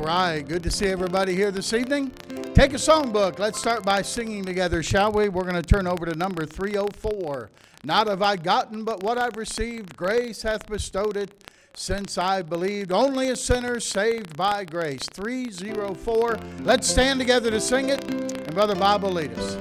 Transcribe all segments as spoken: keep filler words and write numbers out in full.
right, good to see everybody here this evening. Take a songbook. Let's start by singing together, shall we? We're going to turn over to number three oh four. Not have I gotten, but what I've received, grace hath bestowed it, since I believed. Only a sinner saved by grace. three oh four. Let's stand together to sing it, and Brother Bob will lead us.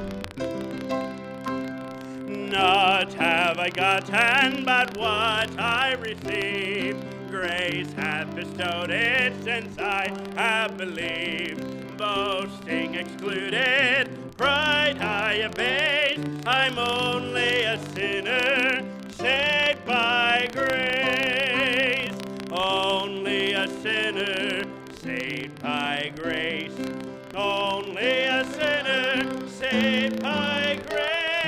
Not have I gotten, but what I received, grace hath bestowed it, since I have believed. Boasting excluded, pride I abase, I'm only a sinner, saved by grace. Only a sinner, saved by grace. Only a sinner, saved by grace.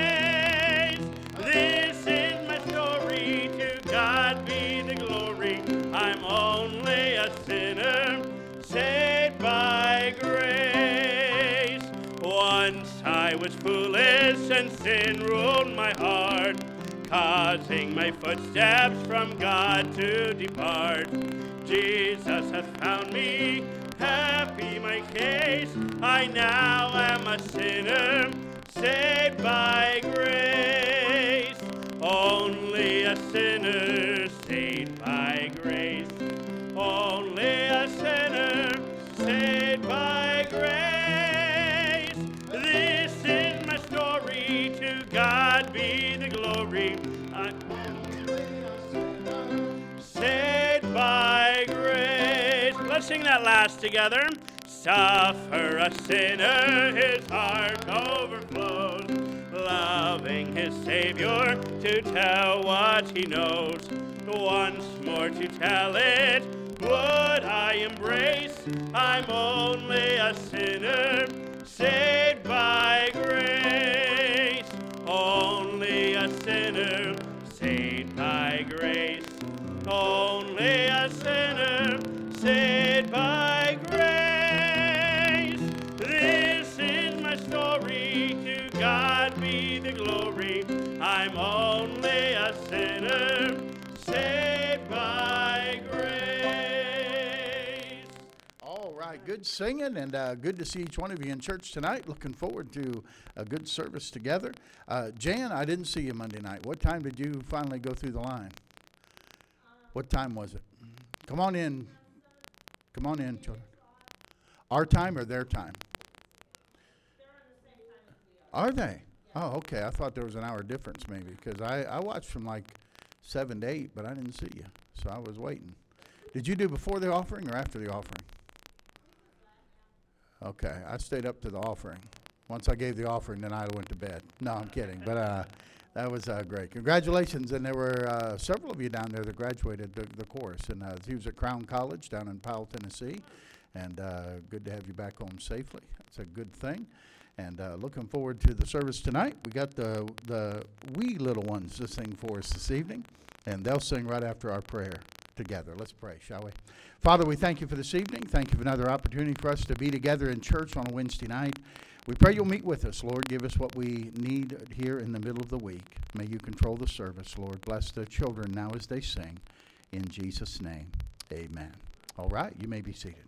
This is my story, to God be the glory. I'm only a sinner, saved by grace. Once I was foolish and sin ruled my heart, causing my footsteps from God to depart. Jesus hath found me, happy my case. I now am a sinner, saved by grace. Only a sinner, saved by grace. Only a sinner, saved by grace. This is my story, to God be the glory. I'm saved by grace. Let's sing that last together. Suffer a sinner, his heart overflows, loving his Savior to tell what he knows. Once more to tell it, would I embrace? I'm only a sinner, saved by grace. Only a sinner, saved by grace. Only a sinner, saved by grace. This is my story, to God be the glory. I'm only a sinner, saved by grace. All right, good singing, and uh, good to see each one of you in church tonight. Looking forward to a good service together. Uh, Jan, I didn't see you Monday night. What time did you finally go through the line? What time was it? Come on in. Come on in, children. Our time or their time? Are they? Oh, okay. I thought there was an hour difference maybe, because I, I watched from like seven to eight, but I didn't see you, so I was waiting. Did you do before the offering or after the offering? Okay, I stayed up to the offering. Once I gave the offering, then I went to bed. No, I'm kidding, but uh, that was uh, great. Congratulations, and there were uh, several of you down there that graduated the, the course, and uh, he was at Crown College down in Powell, Tennessee, and uh, good to have you back home safely. That's a good thing. And uh, looking forward to the service tonight. We got the, the wee little ones to sing for us this evening, and they'll sing right after our prayer together. Let's pray, shall we? Father, we thank you for this evening. Thank you for another opportunity for us to be together in church on a Wednesday night. We pray you'll meet with us, Lord. Give us what we need here in the middle of the week. May you control the service, Lord. Bless the children now as they sing. In Jesus' name, amen. All right, you may be seated.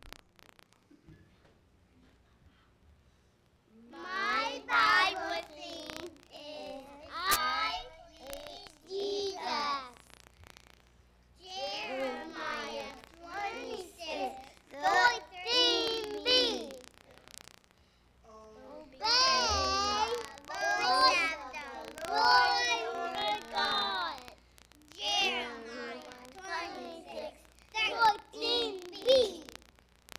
My Bible theme is I Eat Jesus. Jeremiah twenty-six, thirteen b. Obey the voice of the Lord your God. Jeremiah twenty-six, thirteen b.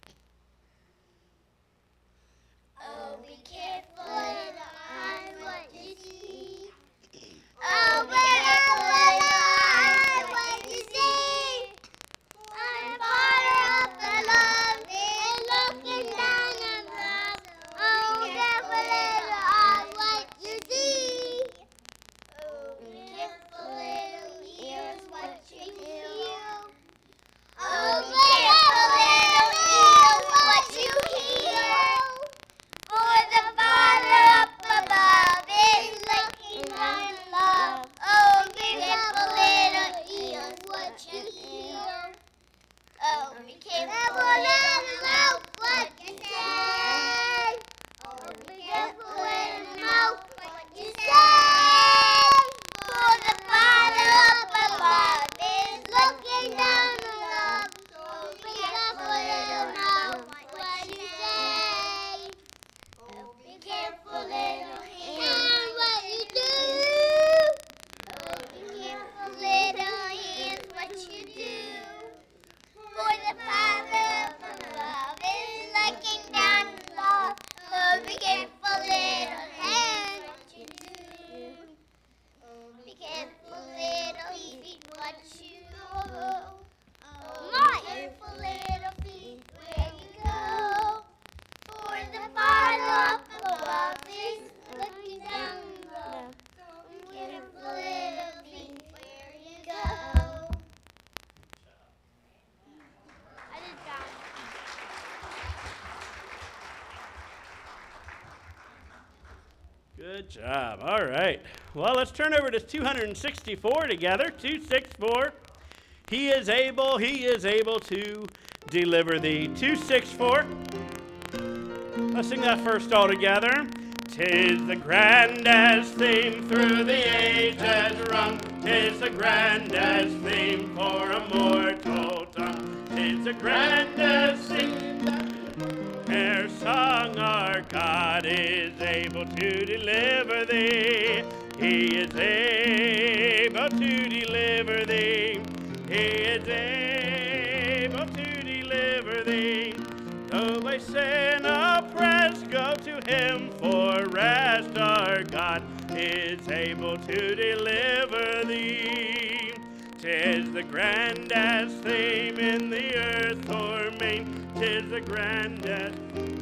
Good job. All right. Well, let's turn over to two hundred sixty-four together. two sixty-four. He is able, he is able to deliver thee. two sixty-four. Let's sing that first all together. 'Tis the grandest theme through the ages rung. 'Tis the grandest theme for a mortal tongue. 'Tis the grandest theme e'er sung. Our God is able to deliver thee. He is able to deliver thee. He is able to deliver thee. Though by sin oppressed, go to him for rest. Our God is able to deliver thee. 'Tis the grandest theme in the earth or main. 'Tis the grandest.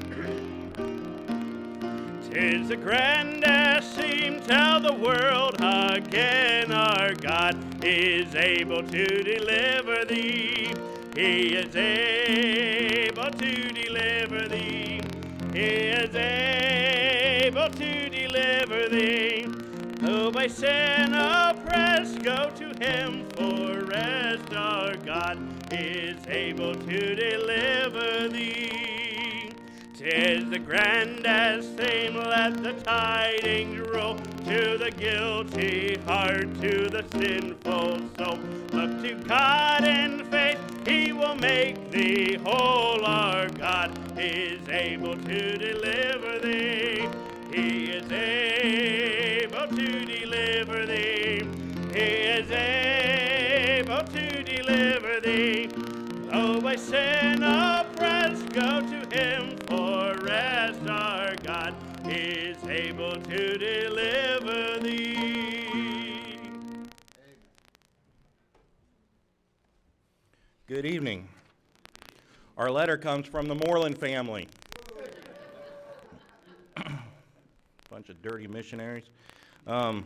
'Tis the grandest theme. Tell the world again. Our God is able to deliver thee. He is able to deliver thee. He is able to deliver thee. Though by sin oppressed, go to him for rest. Our God is able to deliver thee. 'Tis the grandest theme. Let the tidings roll to the guilty heart, to the sinful soul. Look to God in faith. He will make thee whole. Our God is able to deliver thee. He is able to deliver thee. He is able to deliver thee. Though by sin oppressed, go to him for rest. Our God is able to deliver thee. Good evening. Our letter comes from the Moreland family. Bunch of dirty missionaries. Um,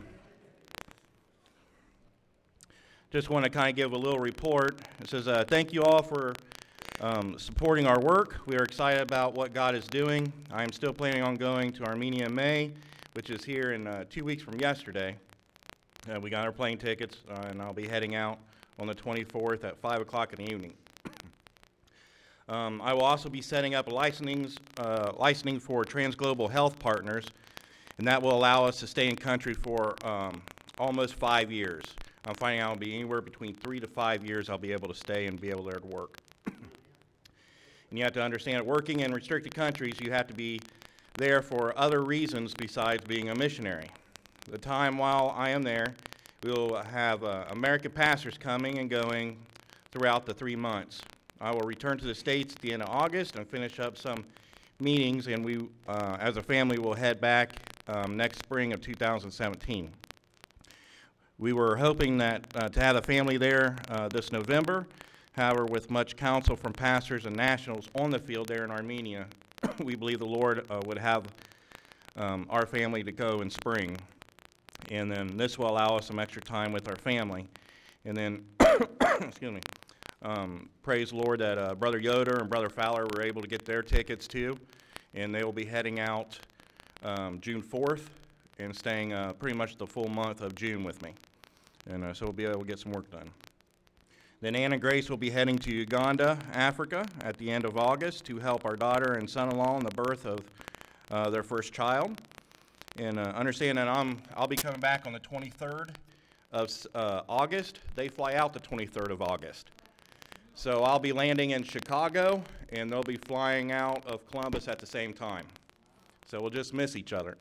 just want to kind of give a little report. It says, uh, thank you all for um, supporting our work. We are excited about what God is doing. I am still planning on going to Armenia in May, which is here in uh, two weeks from yesterday. Uh, we got our plane tickets, uh, and I'll be heading out on the twenty-fourth at five o'clock in the evening. um, I will also be setting up a licensing, uh, licensing for Transglobal Health Partners, and that will allow us to stay in country for um, almost five years. I'm finding out it'll be anywhere between three to five years I'll be able to stay and be able there to work. And you have to understand that working in restricted countries, you have to be there for other reasons besides being a missionary. The time while I am there, we'll have uh, American pastors coming and going throughout the three months. I will return to the States at the end of August and finish up some meetings, and we, uh, as a family, will head back um, next spring of two thousand seventeen. We were hoping that uh, to have a family there uh, this November. However, with much counsel from pastors and nationals on the field there in Armenia, we believe the Lord uh, would have um, our family to go in spring. And then this will allow us some extra time with our family. And then, excuse me, um, praise the Lord that uh, Brother Yoder and Brother Fowler were able to get their tickets too. And they will be heading out um, June fourth and staying uh, pretty much the full month of June with me. And uh, so we'll be able to get some work done. Then Ann and Grace will be heading to Uganda, Africa at the end of August to help our daughter and son-in-law in the birth of uh, their first child. And uh, understand that I'm, I'll be coming back on the twenty-third of uh, August. They fly out the twenty-third of August. So I'll be landing in Chicago, and they'll be flying out of Columbus at the same time. So we'll just miss each other.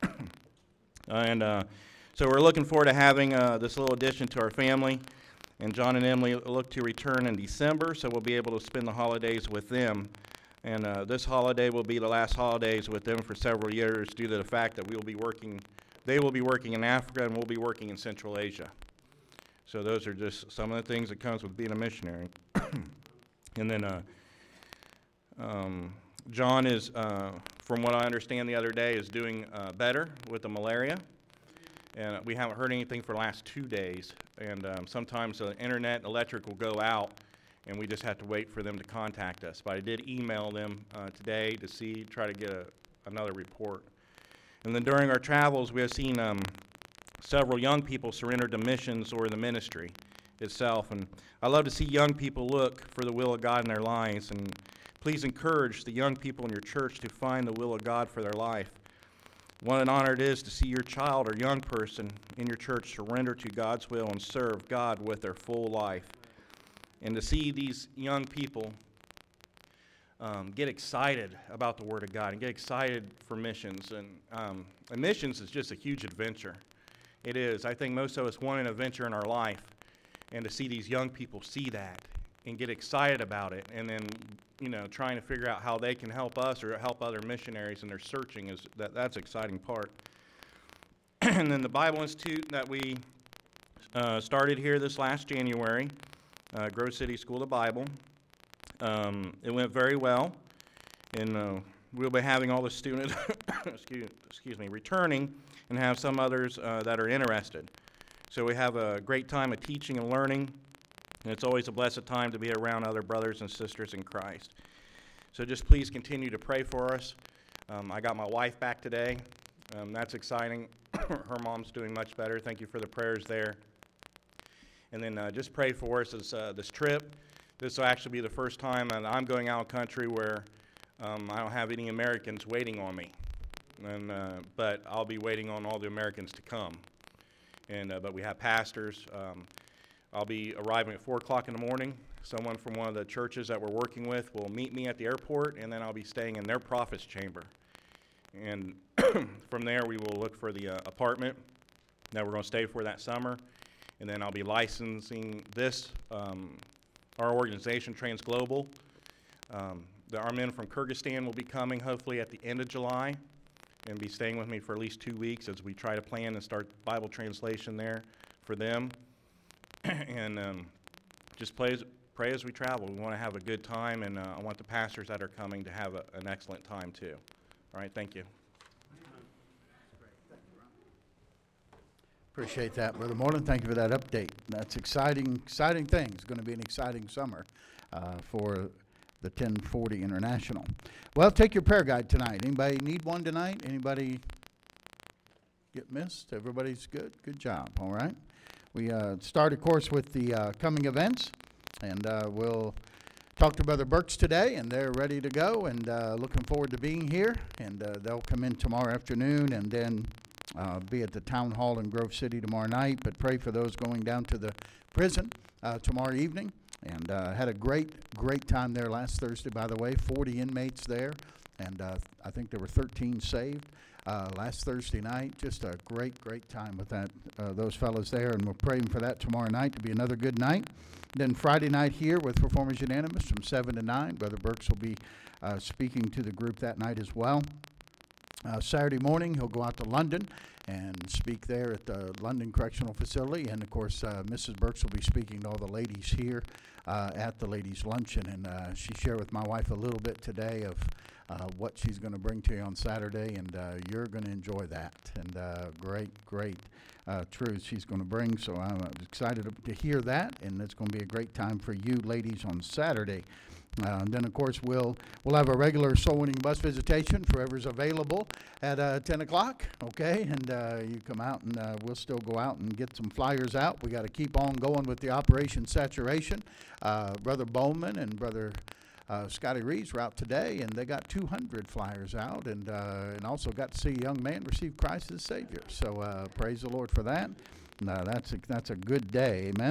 and uh, so we're looking forward to having uh, this little addition to our family. And John and Emily look to return in December, so we'll be able to spend the holidays with them. And uh, this holiday will be the last holidays with them for several years due to the fact that we will be working, they will be working in Africa and we'll be working in Central Asia. So those are just some of the things that comes with being a missionary. And then uh, um, John is, uh, from what I understand the other day, is doing uh, better with the malaria. And we haven't heard anything for the last two days. And um, sometimes the internet and electric will go out, and we just have to wait for them to contact us. But I did email them uh, today to see, try to get a, another report. And then during our travels, we have seen um, several young people surrender to missions or the ministry itself. And I love to see young people look for the will of God in their lives. And please encourage the young people in your church to find the will of God for their life. What an honor it is to see your child or young person in your church surrender to God's will and serve God with their full life. And to see these young people um, get excited about the Word of God and get excited for missions. And, um, and missions is just a huge adventure. It is. I think most of us want an adventure in our life. And to see these young people see that and get excited about it, and then, you know, trying to figure out how they can help us or help other missionaries in their searching, is that that's an exciting part. And then the Bible Institute that we uh, started here this last January, uh, Grove City School of the Bible, um, it went very well, and uh, we'll be having all the students, excuse, excuse me, returning, and have some others uh, that are interested. So we have a great time of teaching and learning. And it's always a blessed time to be around other brothers and sisters in Christ. So just please continue to pray for us. Um, I got my wife back today. Um, that's exciting. Her mom's doing much better. Thank you for the prayers there. And then uh, just pray for us as uh, this trip. This will actually be the first time that I'm going out of country where um, I don't have any Americans waiting on me. And, uh, but I'll be waiting on all the Americans to come. And uh, but we have pastors. Um, I'll be arriving at four o'clock in the morning. Someone from one of the churches that we're working with will meet me at the airport, and then I'll be staying in their prophet's chamber. And from there, we will look for the uh, apartment that we're going to stay for that summer. And then I'll be licensing this, um, our organization, Trans Global. Um, the, our men from Kyrgyzstan will be coming hopefully at the end of July and be staying with me for at least two weeks as we try to plan and start Bible translation there for them. And um, just pray as, pray as we travel. We want to have a good time, and uh, I want the pastors that are coming to have a, an excellent time too. All right, thank you. Appreciate that, Brother Moreland. Thank you for that update. That's exciting, exciting thing. It's going to be an exciting summer uh, for the ten forty International. Well, take your prayer guide tonight. Anybody need one tonight? Anybody get missed? Everybody's good? Good job, all right? We uh, start, of course, with the uh, coming events, and uh, we'll talk to Brother Burks today, and they're ready to go, and uh, looking forward to being here, and uh, they'll come in tomorrow afternoon, and then uh, be at the Town Hall in Grove City tomorrow night, but pray for those going down to the prison uh, tomorrow evening, and uh, had a great, great time there last Thursday, by the way, forty inmates there, and uh, I think there were thirteen saved. Uh, last Thursday night, just a great, great time with that uh, those fellows there, and we're praying for that tomorrow night to be another good night. Then Friday night here with Performers Unanimous from seven to nine. Brother Burks will be uh, speaking to the group that night as well. Uh, Saturday morning, he'll go out to London and speak there at the London Correctional Facility, and of course, uh, Missus Burks will be speaking to all the ladies here uh, at the ladies' luncheon, and uh, she shared with my wife a little bit today of Uh, what she's going to bring to you on Saturday, and uh, you're going to enjoy that. And uh, great, great uh, truths she's going to bring. So I'm uh, excited to, to hear that, and it's going to be a great time for you ladies on Saturday. Uh, and then, of course, we'll we'll have a regular soul-winning bus visitation for whoever's available at uh, ten o'clock, okay? And uh, you come out, and uh, we'll still go out and get some flyers out. We got to keep on going with the Operation Saturation. Uh, Brother Bowman and Brother Uh, Scotty Reeves were out today, and they got two hundred flyers out, and uh, and also got to see a young man receive Christ as Savior. So uh, praise the Lord for that. No, that's a, that's a good day, amen.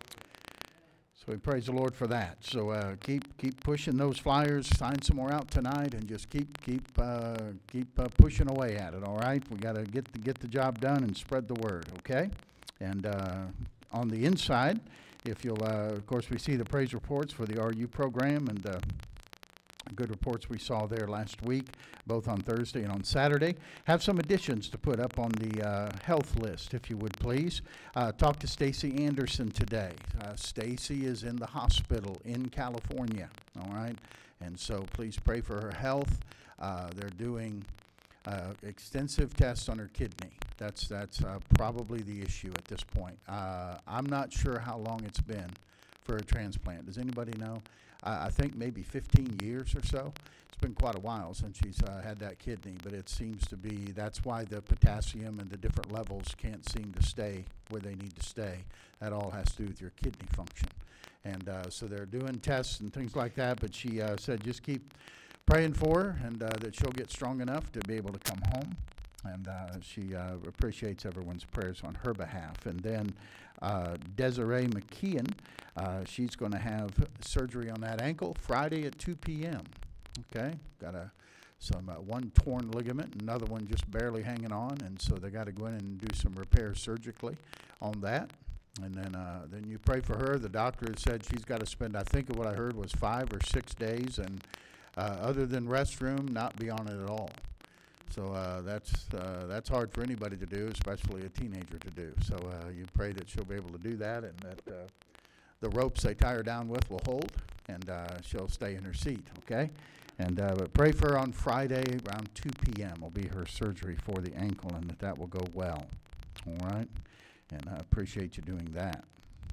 So we praise the Lord for that. So uh, keep keep pushing those flyers. Sign some more out tonight, and just keep keep uh, keep uh, pushing away at it. All right, we got to get the, get the job done and spread the word. Okay, and uh, on the inside. If you'll, uh, of course, we see the praise reports for the R U program, and uh, good reports we saw there last week, both on Thursday and on Saturday. Have some additions to put up on the uh, health list, if you would please. Uh, talk to Stacy Anderson today. Uh, Stacy is in the hospital in California, all right? And so please pray for her health. Uh, they're doing uh, extensive tests on her kidney. That's that's uh, probably the issue at this point. Uh, I'm not sure how long it's been for a transplant. Does anybody know? I, I think maybe fifteen years or so. It's been quite a while since she's uh, had that kidney, but it seems to be, that's why the potassium and the different levels can't seem to stay where they need to stay. That all has to do with your kidney function. And uh, so they're doing tests and things like that, but she uh, said just keep praying for her, and uh, that she'll get strong enough to be able to come home. And uh, she uh, appreciates everyone's prayers on her behalf. And then uh, Desiree McKeon, uh, she's going to have surgery on that ankle Friday at two p.m. Okay, got a some uh, one torn ligament, another one just barely hanging on, and so they got to go in and do some repairs surgically on that. And then uh, then you pray for her. The doctor has said she's got to spend, I think what I heard was five or six days, and uh, other than restroom, not be on it at all. So uh, that's uh, that's hard for anybody to do, especially a teenager to do. So uh, you pray that she'll be able to do that, and that uh, the ropes they tie her down with will hold, and uh, she'll stay in her seat, okay? And uh, but pray for her on Friday around two p.m. will be her surgery for the ankle, and that that will go well, all right? And I appreciate you doing that.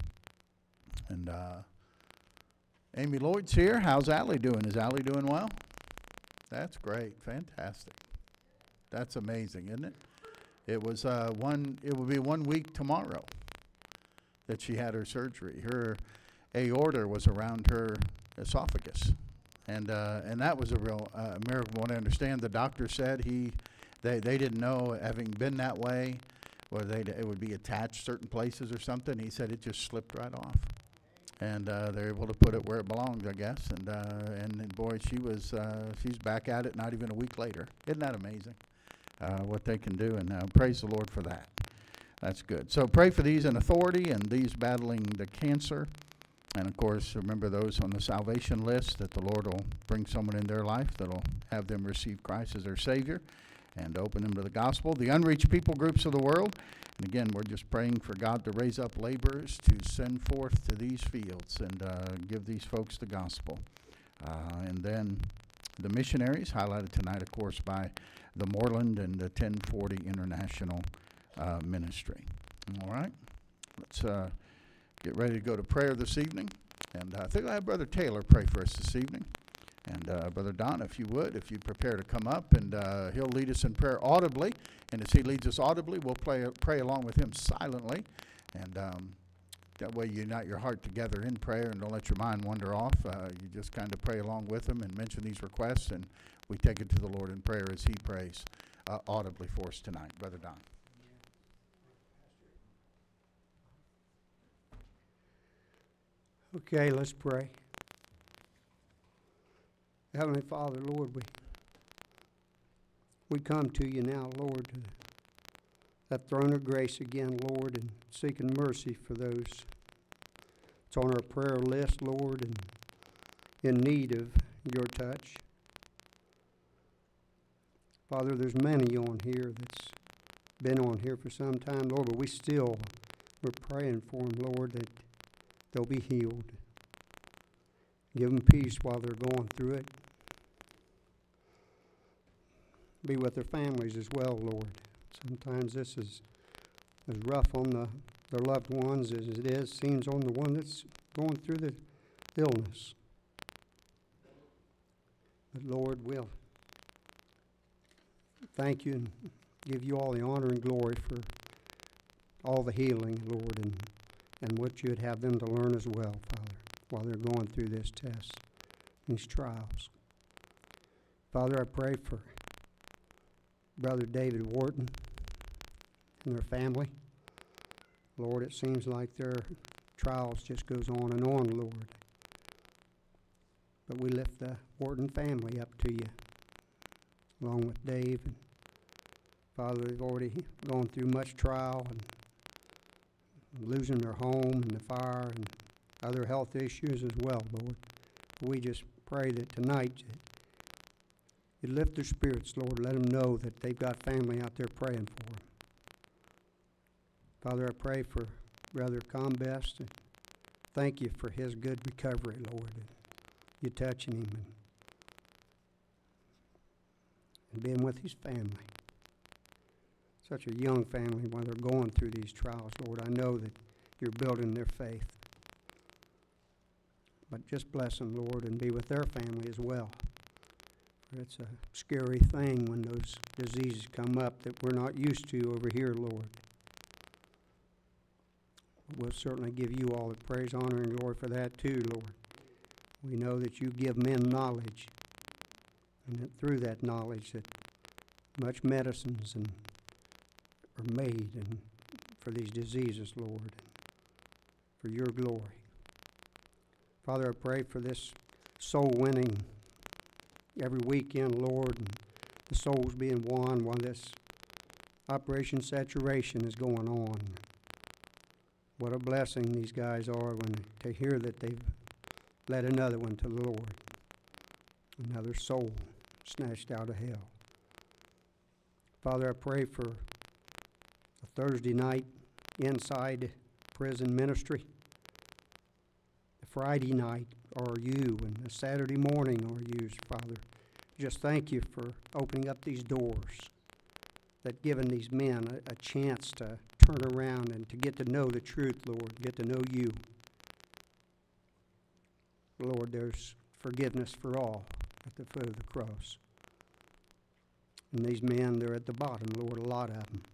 And uh, Amy Lloyd's here. How's Allie doing? Is Allie doing well? That's great. Fantastic. That's amazing, isn't it? It was uh, one. It will be one week tomorrow that she had her surgery. Her aorta was around her esophagus, and uh, and that was a real uh, miracle. What I understand, the doctor said he, they they didn't know, having been that way, whether they it would be attached certain places or something. He said it just slipped right off, and uh, they're able to put it where it belongs, I guess. And uh, and, and boy, she was uh, she's back at it not even a week later. Isn't that amazing? Uh, what they can do, and uh, praise the Lord for that. That's good. So pray for these in authority and these battling the cancer. And, of course, remember those on the salvation list, that the Lord will bring someone in their life that will have them receive Christ as their Savior and open them to the gospel. The unreached people groups of the world. And, again, we're just praying for God to raise up laborers to send forth to these fields and uh, give these folks the gospel. Uh, and then the missionaries, highlighted tonight, of course, by the Moreland and the ten forty International uh, Ministry. All right, let's uh, get ready to go to prayer this evening. And uh, I think I'll have Brother Taylor pray for us this evening. And uh, Brother Don, if you would, if you'd prepare to come up, and uh, he'll lead us in prayer audibly. And as he leads us audibly, we'll play, pray along with him silently. And um, that way you unite your heart together in prayer and don't let your mind wander off. Uh, you just kind of pray along with him and mention these requests, and we take it to the Lord in prayer as he prays uh, audibly for us tonight. Brother Don. Okay, let's pray. Heavenly Father, Lord, we we come to you now, Lord, to that throne of grace again, Lord, and seeking mercy for those it's on our prayer list, Lord, and in need of your touch. Father, there's many on here that's been on here for some time, Lord, but we still, we're praying for them, Lord, that they'll be healed. Give them peace while they're going through it. Be with their families as well, Lord. Sometimes this is as rough on the, their loved ones as it is, seems on the one that's going through the illness. But Lord, we'll thank you and give you all the honor and glory for all the healing, Lord, and, and what you'd have them to learn as well, Father, while they're going through this test, these trials. Father, I pray for Brother David Wharton and their family. Lord, it seems like their trials just goes on and on, Lord. But we lift the Wharton family up to you, along with Dave. And Father, they've already gone through much trial and losing their home and the fire and other health issues as well, Lord. We just pray that tonight you lift their spirits, Lord. Let them know that they've got family out there praying for them. Father, I pray for Brother Combest, and thank you for his good recovery, Lord. And you touching him and, and being with his family. Such a young family while they're going through these trials, Lord. I know that you're building their faith. But just bless them, Lord, and be with their family as well. For it's a scary thing when those diseases come up that we're not used to over here, Lord. We'll certainly give you all the praise, honor, and glory for that too, Lord. We know that you give men knowledge, and that through that knowledge that much medicines and are made and for these diseases, Lord, for your glory. Father, I pray for this soul winning every weekend, Lord, and the souls being won while this Operation Saturation is going on. What a blessing these guys are when to hear that they've led another one to the Lord, another soul snatched out of hell. Father, I pray for a Thursday night inside prison ministry. The Friday night are you, and the Saturday morning are you, Father. Just thank you for opening up these doors, that giving these men a, a chance to turn around and to get to know the truth, Lord, get to know you. Lord, there's forgiveness for all at the foot of the cross. And these men, they're at the bottom, Lord, a lot of them.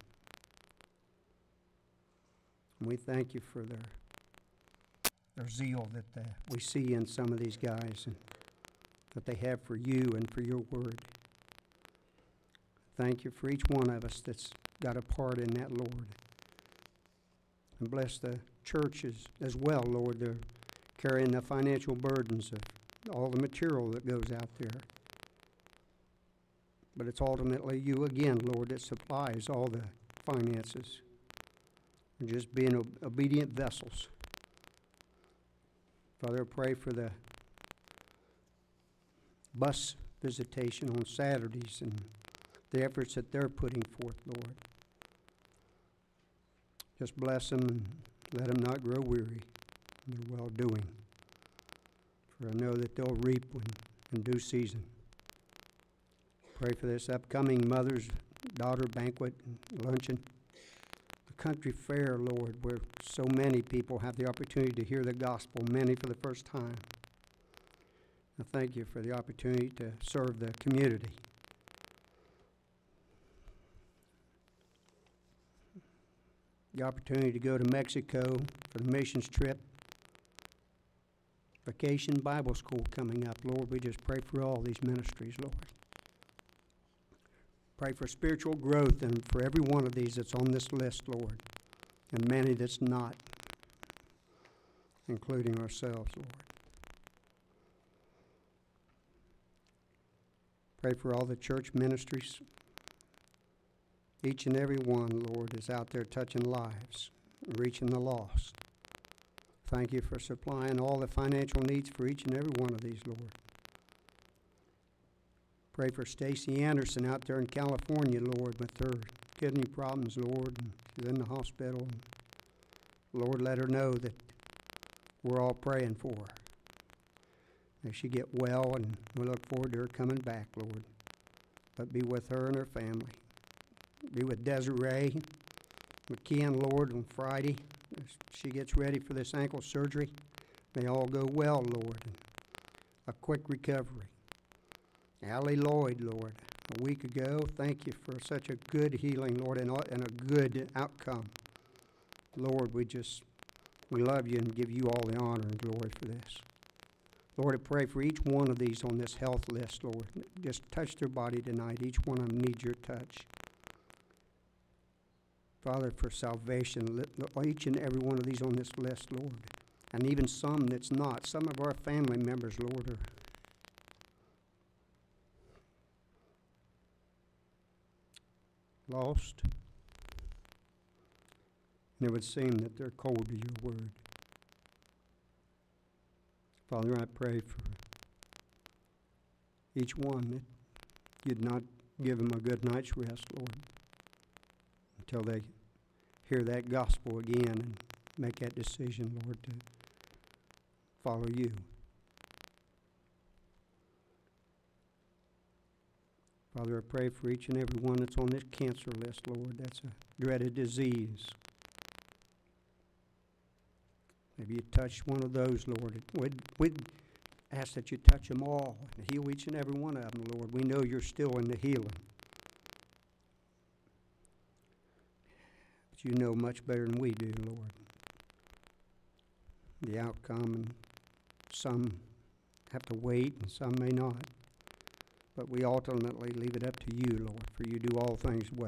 And we thank you for their their zeal that uh, we see in some of these guys and that they have for you and for your word. Thank you for each one of us that's got a part in that, Lord. And bless the churches as well, Lord. They're carrying the financial burdens of all the material that goes out there. But it's ultimately you again, Lord, that supplies all the finances. We're just being ob- obedient vessels. Father, I pray for the bus visitation on Saturdays and the efforts that they're putting forth, Lord. Just bless them and let them not grow weary in their well-doing. For I know that they'll reap when in due season. Pray for this upcoming Mother's Daughter Banquet and Luncheon. The country fair, Lord, where so many people have the opportunity to hear the gospel, many for the first time. I thank you for the opportunity to serve the community. The opportunity to go to Mexico for the missions trip. Vacation Bible School coming up. Lord, we just pray for all these ministries, Lord. Pray for spiritual growth and for every one of these that's on this list, Lord, and many that's not, including ourselves, Lord. Pray for all the church ministries. Each and every one, Lord, is out there touching lives, reaching the lost. Thank you for supplying all the financial needs for each and every one of these, Lord. Pray for Stacy Anderson out there in California, Lord, with her kidney problems, Lord, and she's in the hospital. Lord, let her know that we're all praying for her. May she get well, and we look forward to her coming back, Lord. But be with her and her family. Be with Desiree McKeon, Lord, on Friday as she gets ready for this ankle surgery. May all go well, Lord, and a quick recovery. Allie Lloyd, Lord, a week ago, thank you for such a good healing, Lord, and a good outcome. Lord, we just, we love you and give you all the honor and glory for this. Lord, I pray for each one of these on this health list, Lord. Just touch their body tonight. Each one of them needs your touch. Father, for salvation, each and every one of these on this list, Lord, and even some that's not. Some of our family members, Lord, are lost. And it would seem that they're cold to your word. Father, I pray for each one that you'd not give them a good night's rest, Lord, until they hear that gospel again and make that decision, Lord, to follow you. Father, I pray for each and every one that's on this cancer list, Lord. That's a dreaded disease. If you touch one of those, Lord, we'd, we'd ask that you touch them all and heal each and every one of them, Lord. We know you're still in the healing. But you know much better than we do, Lord, the outcome, and some have to wait and some may not. But we ultimately leave it up to you, Lord, for you do all things well.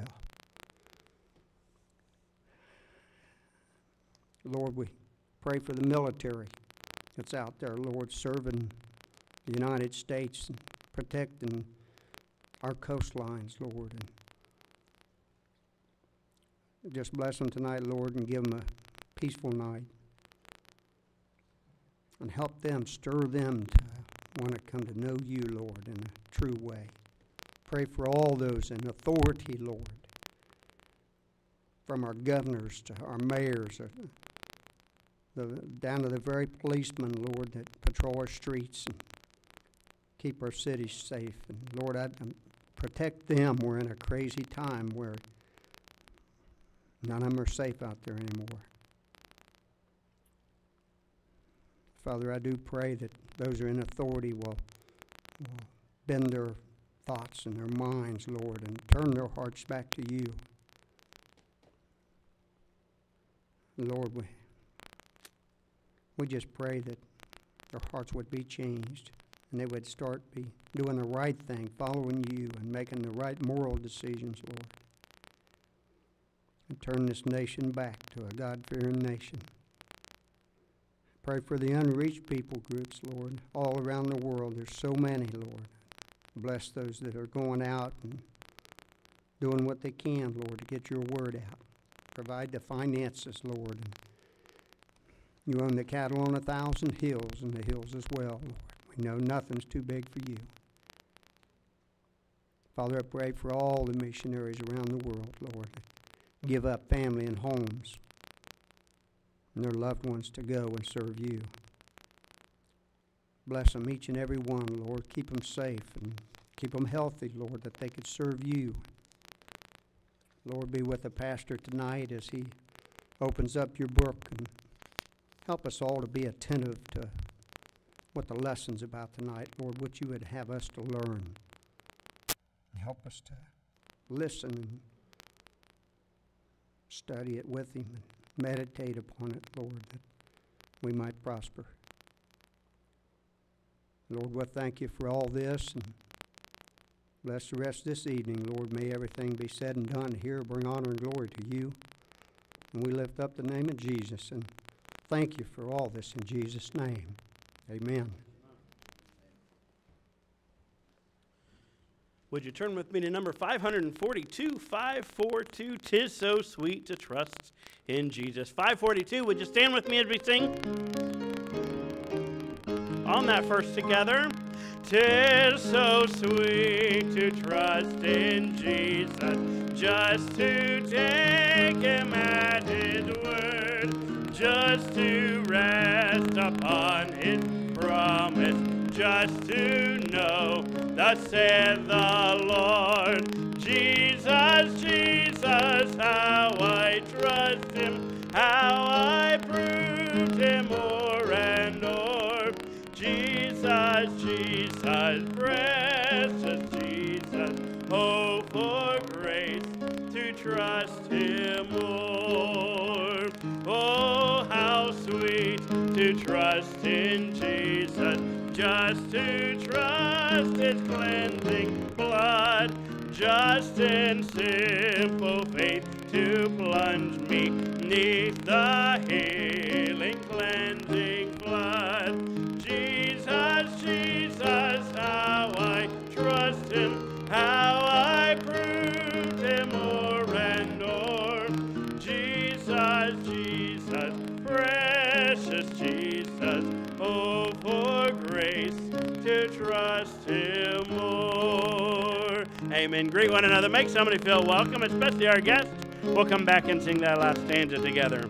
Lord, we pray for the military that's out there, Lord, serving the United States and protecting our coastlines, Lord. And just bless them tonight, Lord, and give them a peaceful night. And help them, stir them to want to come to know you, Lord, in a true way. Pray for all those in authority, Lord, from our governors to our mayors, or the, down to the very policemen, Lord, that patrol our streets and keep our cities safe. And Lord, I, I protect them. We're in a crazy time where none of them are safe out there anymore. Father, I do pray that those who are in authority will, will bend their thoughts and their minds, Lord, and turn their hearts back to you. Lord, we, we just pray that their hearts would be changed and they would start be doing the right thing, following you and making the right moral decisions, Lord. And turn this nation back to a God-fearing nation. Pray for the unreached people groups, Lord, all around the world. There's so many, Lord. Bless those that are going out and doing what they can, Lord, to get your word out. Provide the finances, Lord. And you own the cattle on a thousand hills, and the hills as well, Lord. We know nothing's too big for you. Father, I pray for all the missionaries around the world, Lord, that give up family and homes and their loved ones to go and serve you. Bless them, each and every one, Lord. Keep them safe and keep them healthy, Lord, that they could serve you. Lord, be with the pastor tonight as he opens up your book, and help us all to be attentive to what the lesson's about tonight, Lord, what you would have us to learn. Help us to listen and study it with him and meditate upon it, Lord, that we might prosper. Lord, we thank you for all this, and bless the rest of this evening, Lord. May everything be said and done here bring honor and glory to you. And we lift up the name of Jesus, and thank you for all this in Jesus' name. Amen. Would you turn with me to number five forty-two, five forty-two, "'Tis So Sweet to Trust in Jesus." five forty-two, would you stand with me as we sing? On that first together. "'Tis so sweet to trust in Jesus, just to take him at his word, just to rest upon his promise, just to know thus saith the Lord. Jesus, Jesus, how I trust him, how I proved him o'er and o'er. Jesus, Jesus, precious Jesus, oh, for grace to trust him more. Oh, how sweet to trust in Jesus, just to trust his cleansing blood, just in simple faith to plunge me neath the healing cleansing flood. Jesus, Jesus, how I trust him, how I proved him o'er and o'er. Jesus, Jesus, precious Jesus, oh, for grace to trust him more. Amen. Greet one another. Make somebody feel welcome, especially our guests. We'll come back and sing that last stanza together.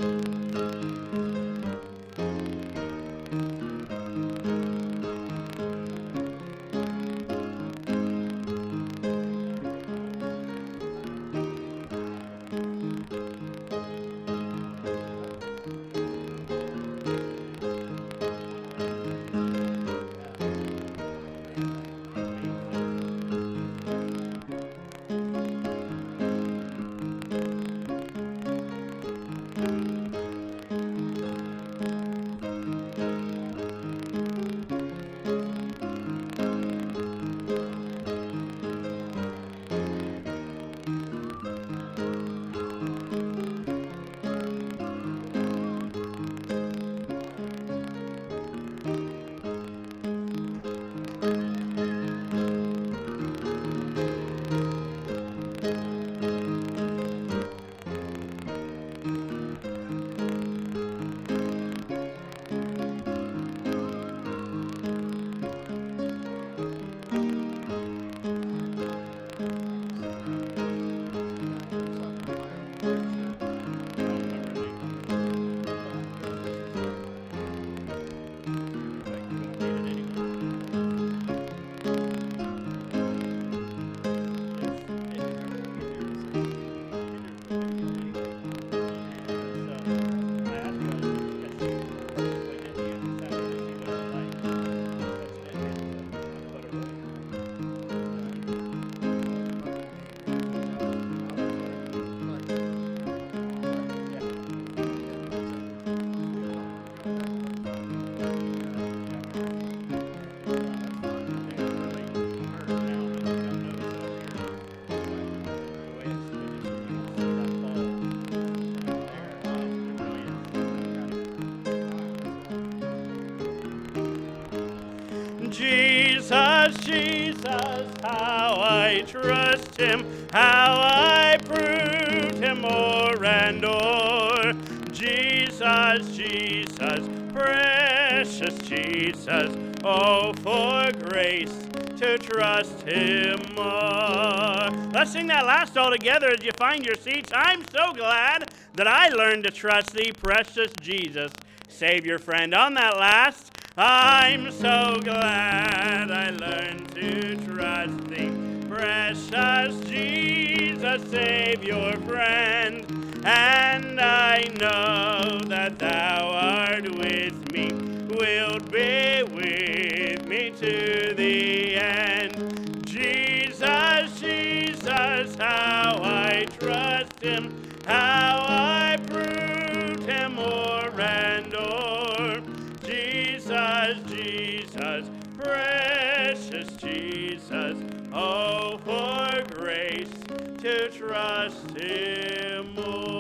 Jesus, Jesus, how I trust him, how I proved him o'er and o'er. Jesus, Jesus, precious Jesus, oh, for grace to trust him more. Let's sing that last all together as you find your seats. I'm so glad that I learned to trust thee, precious Jesus, Savior friend. On that last, I'm so glad I learned to trust thee, precious Jesus, Savior friend. And I know that thou art with me, wilt be with me to the end. Jesus, Jesus, how I trust him, how I proved him o'er and o'er. Jesus, Jesus, precious Jesus, oh, for grace to trust him more.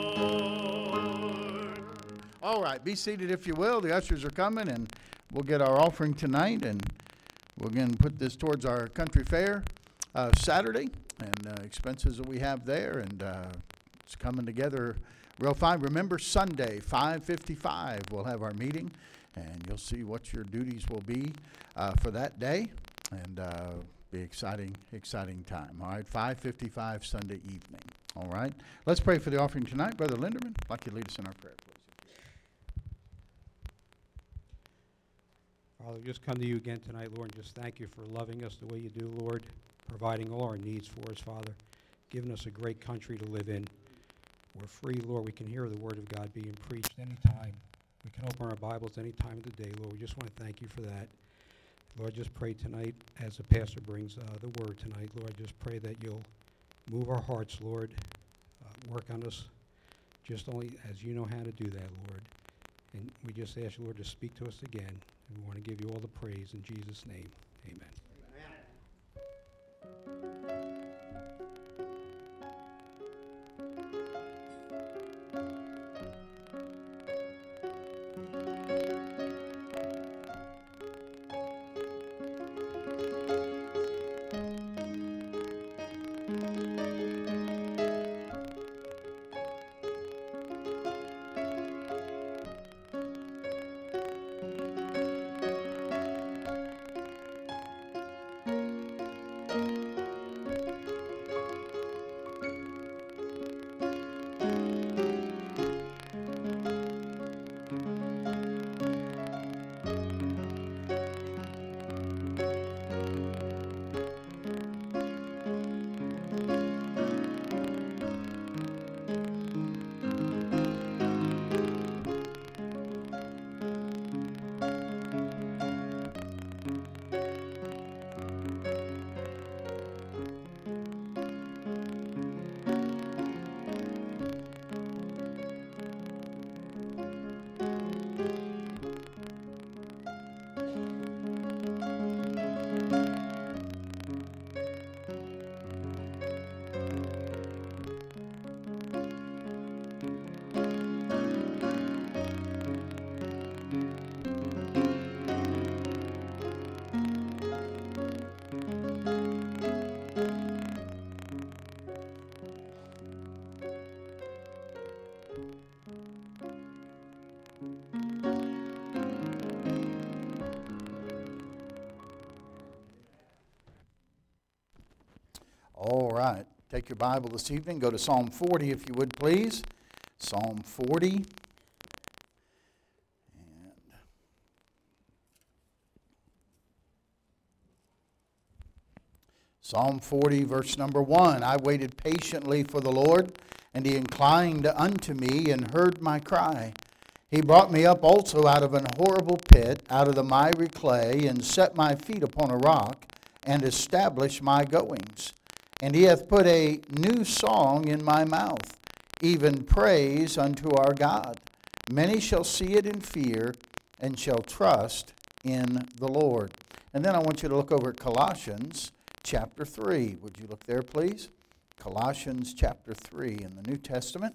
All right, be seated if you will. The ushers are coming, and we'll get our offering tonight, and we'll again put this towards our country fair uh, Saturday and uh, expenses that we have there, and uh, it's coming together real fine. Remember, Sunday, five fifty-five, we'll have our meeting, and you'll see what your duties will be uh, for that day, and uh, be exciting, exciting time. All right, five fifty-five Sunday evening. All right, let's pray for the offering tonight. Brother Linderman, I'd like you to lead us in our prayer, please. Father, we just come to you again tonight, Lord, and just thank you for loving us the way you do, Lord, providing all our needs for us, Father, giving us a great country to live in. We're free, Lord. We can hear the word of God being preached anytime. We can open our Bibles any time of the day, Lord. We just want to thank you for that. Lord, just pray tonight as the pastor brings uh, the word tonight, Lord, just pray that you'll move our hearts, Lord, uh, work on us just only as you know how to do that, Lord. And we just ask you, Lord, to speak to us again. And we want to give you all the praise in Jesus' name. Amen. All right. Take your Bible this evening. Go to Psalm forty, if you would, please. Psalm forty. And Psalm forty, verse number one. I waited patiently for the Lord, and he inclined unto me and heard my cry. He brought me up also out of an horrible pit, out of the miry clay, and set my feet upon a rock, and established my goings. And he hath put a new song in my mouth, even praise unto our God. Many shall see it in fear, and shall trust in the Lord. And then I want you to look over at Colossians chapter three. Would you look there, please? Colossians chapter three in the New Testament.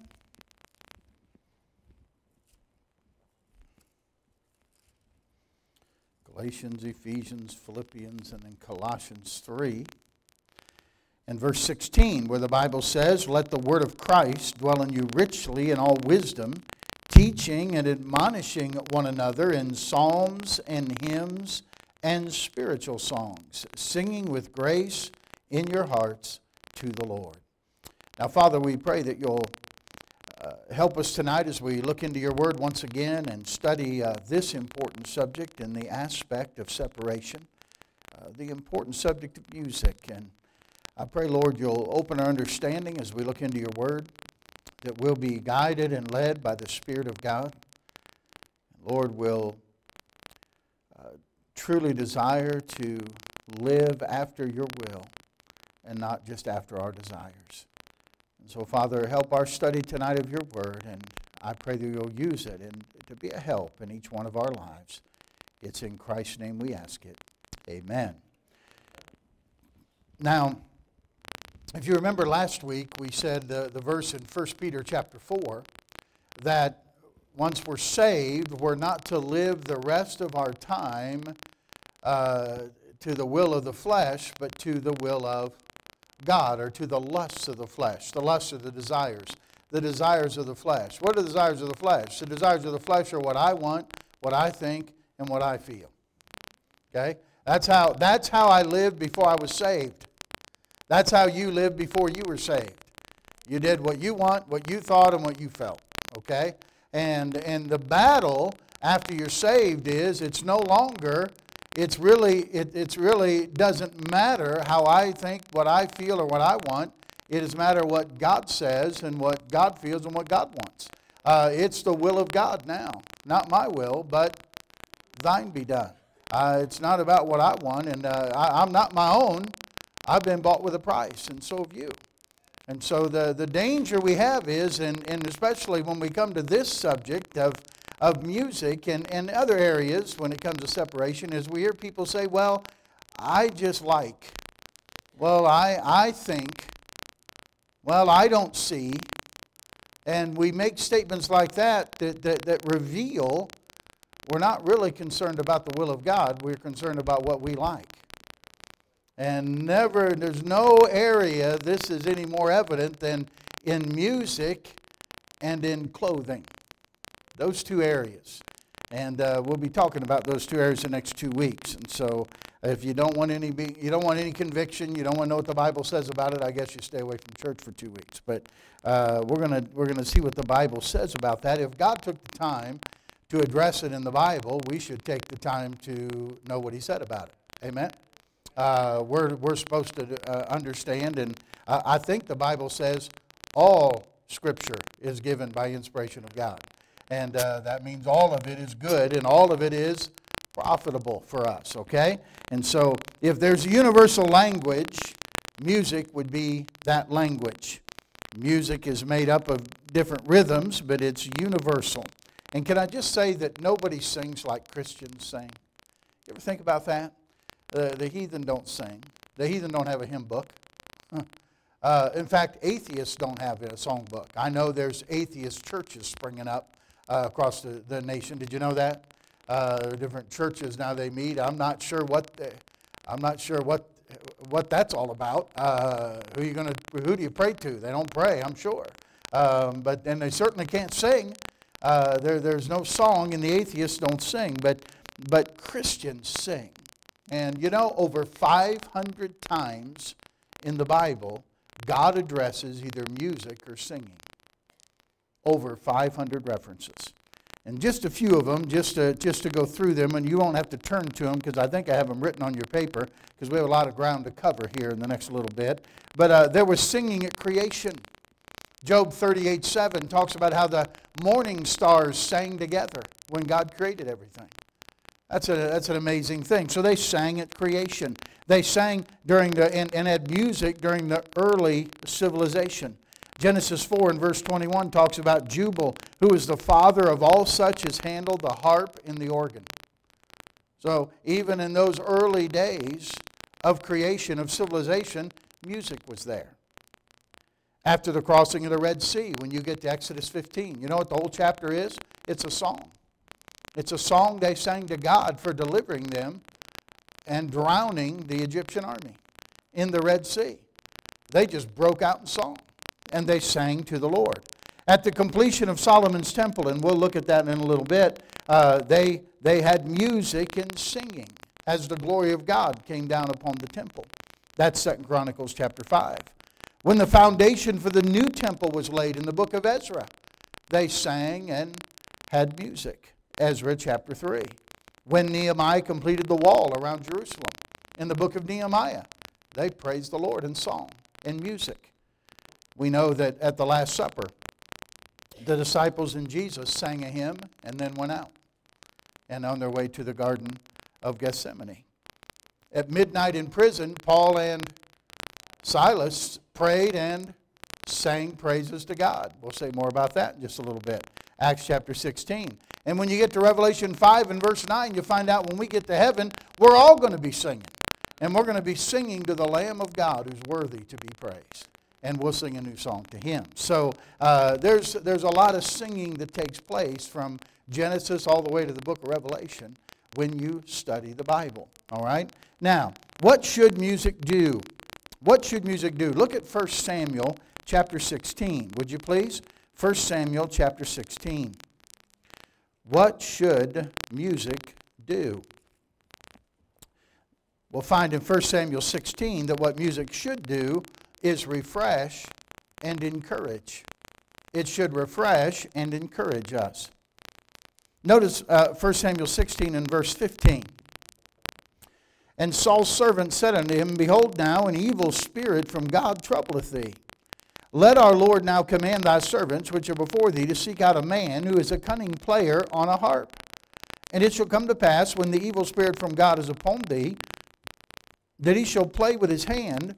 Galatians, Ephesians, Philippians, and then Colossians three. And verse sixteen, where the Bible says, "Let the word of Christ dwell in you richly in all wisdom, teaching and admonishing one another in psalms and hymns and spiritual songs, singing with grace in your hearts to the Lord." Now, Father, we pray that you'll uh, help us tonight as we look into your word once again and study uh, this important subject in the aspect of separation, uh, the important subject of music. And I pray, Lord, you'll open our understanding as we look into your word, that we'll be guided and led by the Spirit of God. Lord, we'll uh, truly desire to live after your will and not just after our desires. And so, Father, help our study tonight of your word, and I pray that you'll use it and to be a help in each one of our lives. It's in Christ's name we ask it. Amen. Now, if you remember last week, we said the, the verse in First Peter chapter four, that once we're saved, we're not to live the rest of our time uh, to the will of the flesh, but to the will of God, or to the lusts of the flesh. The lusts are the desires. The desires of the flesh. What are the desires of the flesh? The desires of the flesh are what I want, what I think, and what I feel. Okay? That's how, that's how I lived before I was saved. That's how you lived before you were saved. You did what you want, what you thought, and what you felt. Okay? And, and the battle after you're saved is it's no longer, it's really, it it's really doesn't matter how I think, what I feel, or what I want. It is matter what God says and what God feels and what God wants. Uh, it's the will of God now. Not my will, but thine be done. Uh, it's not about what I want, and uh, I, I'm not my own. I've been bought with a price, and so have you. And so the, the danger we have is, and, and especially when we come to this subject of, of music and, and other areas when it comes to separation, is we hear people say, well, I just like, well, I, I think, well, I don't see. And we make statements like that that, that that reveal we're not really concerned about the will of God. We're concerned about what we like. And never, there's no area this is any more evident than in music and in clothing. Those two areas. And uh, we'll be talking about those two areas the next two weeks. And so if you don't want any be, you don't want any conviction, you don't want to know what the Bible says about it, I guess you stay away from church for two weeks. But uh, we're gonna we're gonna see what the Bible says about that. If God took the time to address it in the Bible, we should take the time to know what he said about it. Amen? Uh, we're, we're supposed to uh, understand, and uh, I think the Bible says all Scripture is given by inspiration of God. And uh, that means all of it is good, and all of it is profitable for us, okay? And so if there's a universal language, music would be that language. Music is made up of different rhythms, but it's universal. And can I just say that nobody sings like Christians sing? You ever think about that? Uh, the heathen don't sing. The heathen don't have a hymn book. Huh. Uh, in fact, atheists don't have a song book. I know there's atheist churches springing up uh, across the, the nation. Did you know that? Uh, there are different churches now they meet. I'm not sure what the, I'm not sure what what that's all about. Uh, who you gonna who do you pray to? They don't pray, I'm sure. Um, but and they certainly can't sing. Uh, there there's no song, and the atheists don't sing. But but Christians sing. And you know, over five hundred times in the Bible, God addresses either music or singing. Over five hundred references. And just a few of them, just to, just to go through them, and you won't have to turn to them because I think I have them written on your paper because we have a lot of ground to cover here in the next little bit. But uh, there was singing at creation. Job thirty-eight seven talks about how the morning stars sang together when God created everything. That's, a, that's an amazing thing. So they sang at creation. They sang during the, and, and had music during the early civilization. Genesis four and verse twenty-one talks about Jubal, who is the father of all such as handle the harp and the organ. So even in those early days of creation, of civilization, music was there. After the crossing of the Red Sea, when you get to Exodus fifteen, you know what the whole chapter is? It's a song. It's a song they sang to God for delivering them and drowning the Egyptian army in the Red Sea. They just broke out in song, and they sang to the Lord. At the completion of Solomon's temple, and we'll look at that in a little bit, uh, they, they had music and singing as the glory of God came down upon the temple. That's Second Chronicles chapter five. When the foundation for the new temple was laid in the book of Ezra, they sang and had music. Ezra chapter three. When Nehemiah completed the wall around Jerusalem, in the book of Nehemiah, they praised the Lord in song and music. We know that at the Last Supper, the disciples and Jesus sang a hymn and then went out and on their way to the Garden of Gethsemane. At midnight in prison, Paul and Silas prayed and sang praises to God. We'll say more about that in just a little bit. Acts chapter sixteen. And when you get to Revelation five and verse nine, you find out when we get to heaven, we're all going to be singing. And we're going to be singing to the Lamb of God who's worthy to be praised. And we'll sing a new song to Him. So uh, there's, there's a lot of singing that takes place from Genesis all the way to the book of Revelation when you study the Bible. All right? Now, what should music do? What should music do? Look at First Samuel chapter sixteen, would you please? First Samuel chapter sixteen. What should music do? We'll find in First Samuel sixteen that what music should do is refresh and encourage. It should refresh and encourage us. Notice uh, First Samuel sixteen and verse fifteen. And Saul's servant said unto him, Behold now, an evil spirit from God troubleth thee. Let our Lord now command thy servants which are before thee to seek out a man who is a cunning player on a harp. And it shall come to pass, when the evil spirit from God is upon thee, that he shall play with his hand,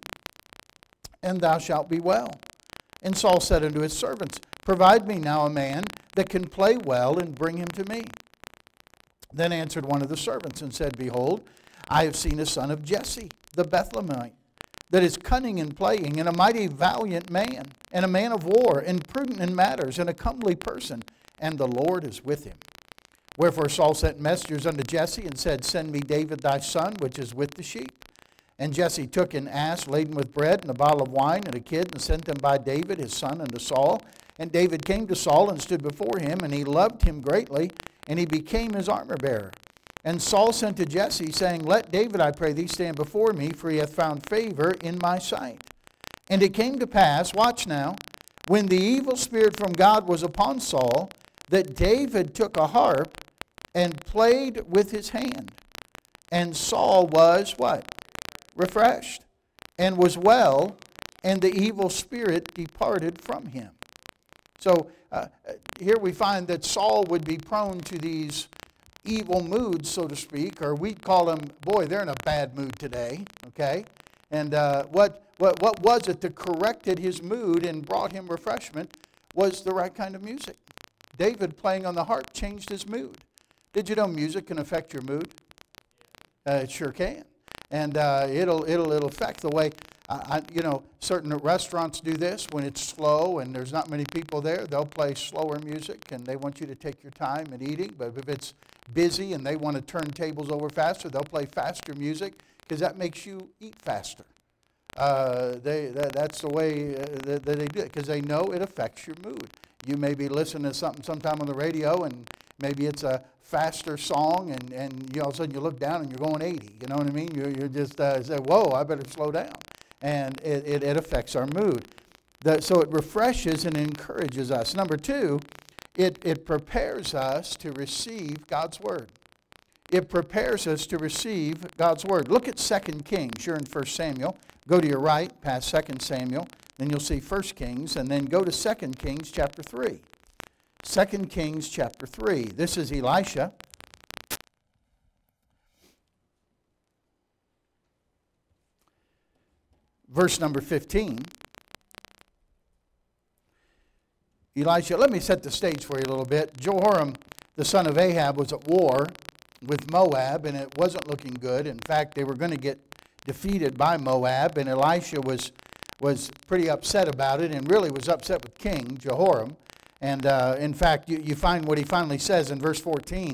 and thou shalt be well. And Saul said unto his servants, Provide me now a man that can play well, and bring him to me. Then answered one of the servants and said, Behold, I have seen a son of Jesse, the Bethlehemite, that is cunning in playing, and a mighty valiant man, and a man of war, and prudent in matters, and a comely person, and the Lord is with him. Wherefore Saul sent messengers unto Jesse, and said, Send me David thy son, which is with the sheep. And Jesse took an ass laden with bread, and a bottle of wine, and a kid, and sent them by David his son unto Saul. And David came to Saul, and stood before him, and he loved him greatly, and he became his armor-bearer. And Saul sent to Jesse, saying, Let David, I pray thee, stand before me, for he hath found favor in my sight. And it came to pass, watch now, when the evil spirit from God was upon Saul, that David took a harp and played with his hand. And Saul was, what? Refreshed, and was well, and the evil spirit departed from him. So uh, here we find that Saul would be prone to these evil moods, so to speak, or we'd call them, boy, they're in a bad mood today, okay? And uh, what, what, what was it that corrected his mood and brought him refreshment was the right kind of music. David playing on the harp changed his mood. Did you know music can affect your mood? Uh, it sure can. And uh, it'll, it'll, it'll affect the way, uh, I, you know, certain restaurants do this when it's slow and there's not many people there. They'll play slower music and they want you to take your time in eating. But if it's busy and they want to turn tables over faster, they'll play faster music because that makes you eat faster. Uh, they, that, that's the way uh, that, that they do it because they know it affects your mood. You may be listening to something sometime on the radio and maybe it's a faster song and, and you all of a sudden you look down and you're going eighty. You know what I mean? You're, you're just uh, say, whoa, I better slow down. And it, it, it affects our mood. The, so it refreshes and encourages us. Number two, it, it prepares us to receive God's Word. It prepares us to receive God's Word. Look at Second Kings. You're in First Samuel. Go to your right past Second Samuel. Then you'll see First Kings. And then go to Second Kings chapter three. Second Kings chapter three. This is Elisha. Verse number fifteen. Elisha, let me set the stage for you a little bit. Jehoram, the son of Ahab, was at war with Moab, and it wasn't looking good. In fact, they were going to get defeated by Moab, and Elisha was, was pretty upset about it and really was upset with King Jehoram. And uh, in fact, you, you find what he finally says in verse fourteen.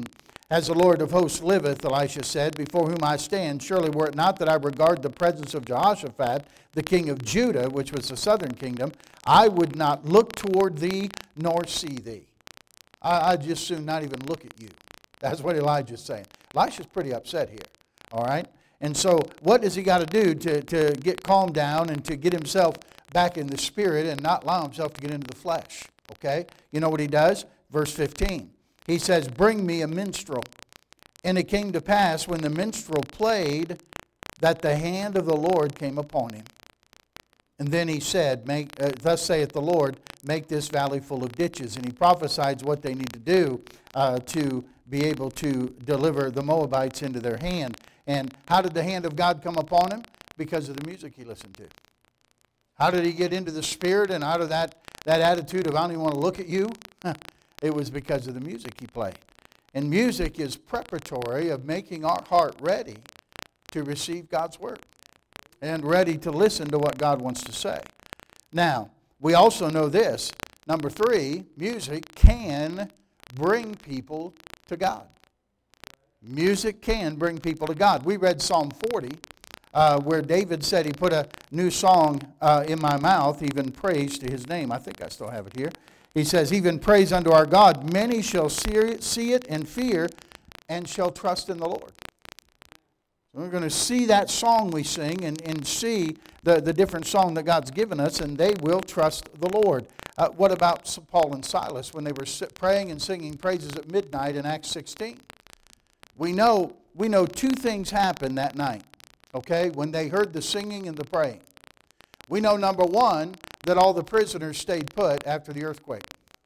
As the Lord of hosts liveth, Elisha said, before whom I stand, surely were it not that I regard the presence of Jehoshaphat, the king of Judah, which was the southern kingdom, I would not look toward thee nor see thee. I, I'd just soon not even look at you. That's what Elijah's saying. Elisha's pretty upset here, all right? And so what does he got to do to, to get calmed down and to get himself back in the spirit and not allow himself to get into the flesh, okay? You know what he does? Verse fifteen. He says, bring me a minstrel. And it came to pass when the minstrel played that the hand of the Lord came upon him. And then he said, make, uh, thus saith the Lord, make this valley full of ditches. And he prophesies what they need to do uh, to be able to deliver the Moabites into their hand. And how did the hand of God come upon him? Because of the music he listened to. How did he get into the spirit and out of that, that attitude of I don't even want to look at you? It was because of the music he played. And music is preparatory of making our heart ready to receive God's word and ready to listen to what God wants to say. Now, we also know this. Number three, music can bring people to God. Music can bring people to God. We read Psalm forty, uh, where David said he put a new song uh, in my mouth, even praise to his name. I think I still have it here. He says, even praise unto our God. Many shall see it, see it and fear and shall trust in the Lord. So we're going to see that song we sing and, and see the, the different song that God's given us, and they will trust the Lord. Uh, what about Paul and Silas when they were praying and singing praises at midnight in Acts sixteen? We know, we know two things happened that night, okay, when they heard the singing and the praying. We know, number one, that all the prisoners stayed put after the earthquake.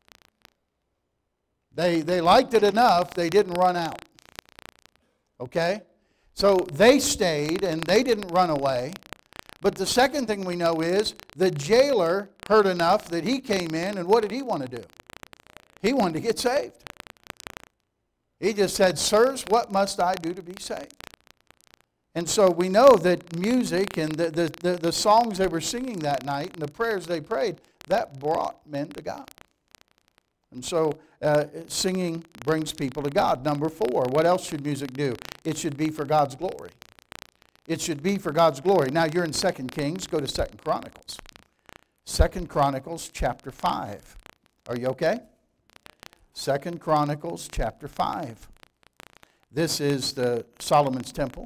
They, they liked it enough, they didn't run out. Okay? So they stayed and they didn't run away. But the second thing we know is the jailer heard enough that he came in, and what did he want to do? He wanted to get saved. He just said, sirs, what must I do to be saved? And so we know that music and the, the, the, the songs they were singing that night and the prayers they prayed, that brought men to God. And so uh, singing brings people to God. Number four, what else should music do? It should be for God's glory. It should be for God's glory. Now you're in Second Kings. Go to Second Chronicles. Second Chronicles chapter five. Are you okay? Second Chronicles chapter five. This is the Solomon's temple.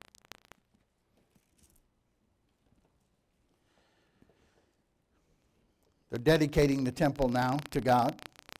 They're dedicating the temple now to God.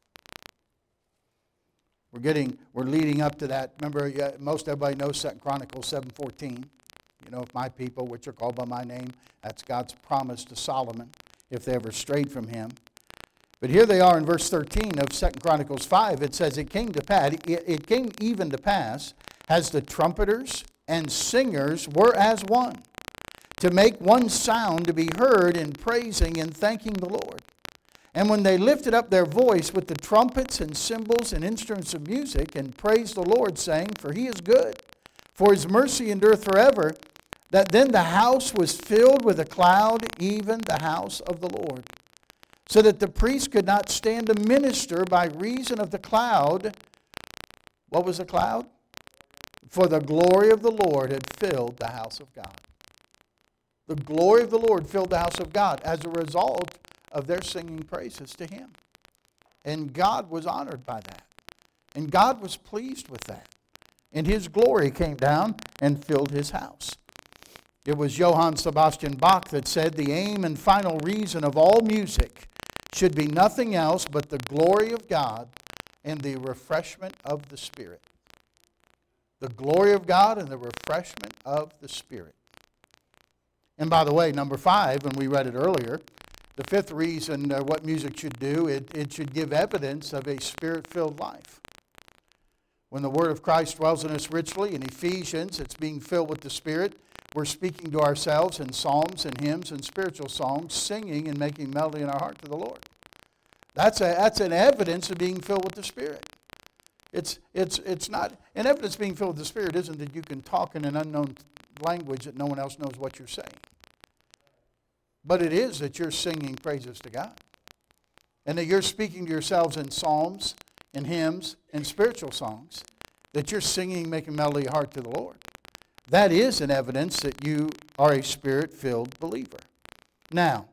We're getting, we're leading up to that. Remember, uh, most everybody knows Second Chronicles seven fourteen. You know, if my people, which are called by my name, that's God's promise to Solomon, if they ever strayed from him. But here they are in verse thirteen of Second Chronicles five. It says, it came to pass, it, it came even to pass, as the trumpeters and singers were as one, to make one sound to be heard in praising and thanking the Lord. And when they lifted up their voice with the trumpets and cymbals and instruments of music and praised the Lord, saying, for he is good, for his mercy endureth forever, that then the house was filled with a cloud, even the house of the Lord, so that the priest could not stand to minister by reason of the cloud. What was the cloud? For the glory of the Lord had filled the house of God. The glory of the Lord filled the house of God as a result of their singing praises to him. And God was honored by that. And God was pleased with that. And his glory came down and filled his house. It was Johann Sebastian Bach that said, the aim and final reason of all music should be nothing else but the glory of God and the refreshment of the Spirit. The glory of God and the refreshment of the Spirit. And by the way, number five, when we read it earlier, the fifth reason uh, what music should do, it, it should give evidence of a Spirit-filled life. When the Word of Christ dwells in us richly, in Ephesians, it's being filled with the Spirit. We're speaking to ourselves in psalms and hymns and spiritual songs, singing and making melody in our heart to the Lord. That's, a, that's an evidence of being filled with the Spirit. It's, it's, it's not, an evidence of being filled with the Spirit isn't that you can talk in an unknown language that no one else knows what you're saying. But it is that you're singing praises to God. And that you're speaking to yourselves in psalms and hymns and spiritual songs. that you're singing, making melody of heart to the Lord, that is an evidence that you are a Spirit-filled believer. Now,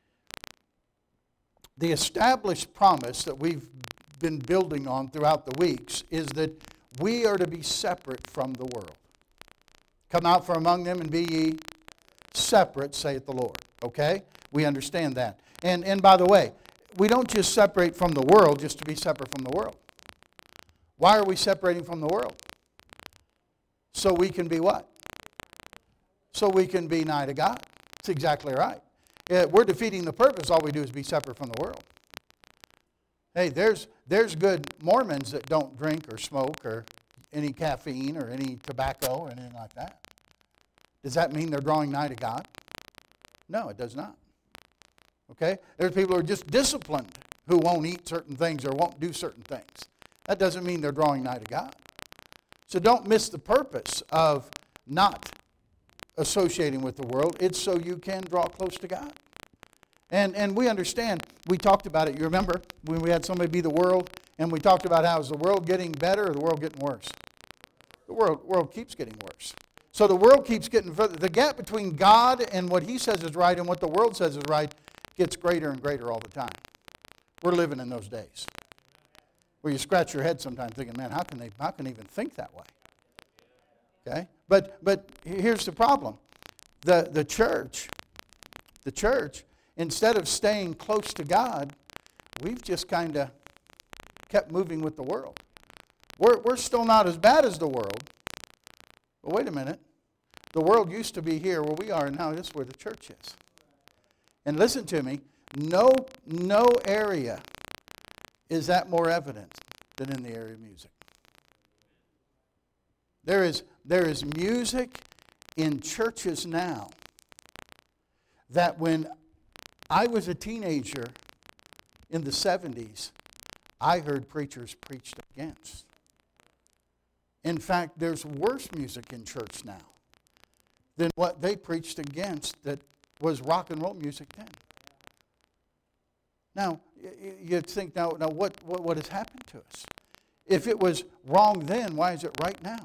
the established promise that we've been building on throughout the weeks is that we are to be separate from the world. Come out from among them and be ye separate, saith the Lord. Okay? We understand that. And, and by the way, we don't just separate from the world just to be separate from the world. Why are we separating from the world? So we can be what? So we can be nigh to God. That's exactly right. Yeah, we're defeating the purpose. All we do is be separate from the world. Hey, there's, there's good Mormons that don't drink or smoke or any caffeine or any tobacco or anything like that. Does that mean they're drawing nigh to God? No, it does not. Okay? There's people who are just disciplined who won't eat certain things or won't do certain things. That doesn't mean they're drawing nigh to God. So don't miss the purpose of not associating with the world. It's so you can draw close to God. And and we understand, we talked about it, you remember, when we had somebody be the world, and we talked about how is the world getting better or the world getting worse? The world, world keeps getting worse. So the world keeps getting further. The gap between God and what He says is right and what the world says is right gets greater and greater all the time. We're living in those days where you scratch your head sometimes thinking, man, how can they, how can they even think that way? Okay? But but here's the problem. The the church, the church, instead of staying close to God, we've just kind of kept moving with the world. We're we're still not as bad as the world. But wait a minute. The world used to be here where we are, and now this is where the church is. And listen to me, no no area is that more evident than in the area of music. There is, there is music in churches now that when I was a teenager in the seventies, I heard preachers preached against. In fact, there's worse music in church now than what they preached against that was rock and roll music then. Now, you'd think, now, now what, what, what has happened to us? If it was wrong then, why is it right now?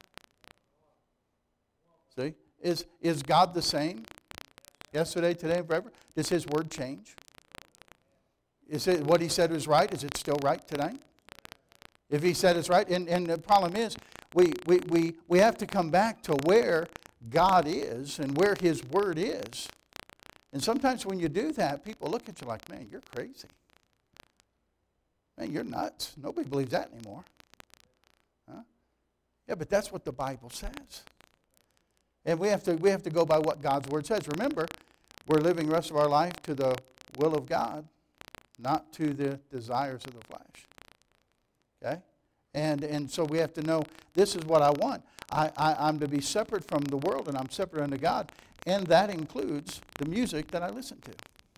See? Is, is God the same yesterday, today, and forever? Does His Word change? Is it what He said was right? Is it still right today? If He said it's right, and, and the problem is, we, we, we, we have to come back to where God is and where His Word is. And sometimes when you do that, people look at you like, man, you're crazy. Man, you're nuts. Nobody believes that anymore. Huh? Yeah, but that's what the Bible says. And we have to we have to go by what God's Word says. Remember, we're living the rest of our life to the will of God, not to the desires of the flesh. Okay? And and so we have to know, this is what I want. I, I, I'm to be separate from the world, and I'm separate unto God. And that includes the music that I listen to.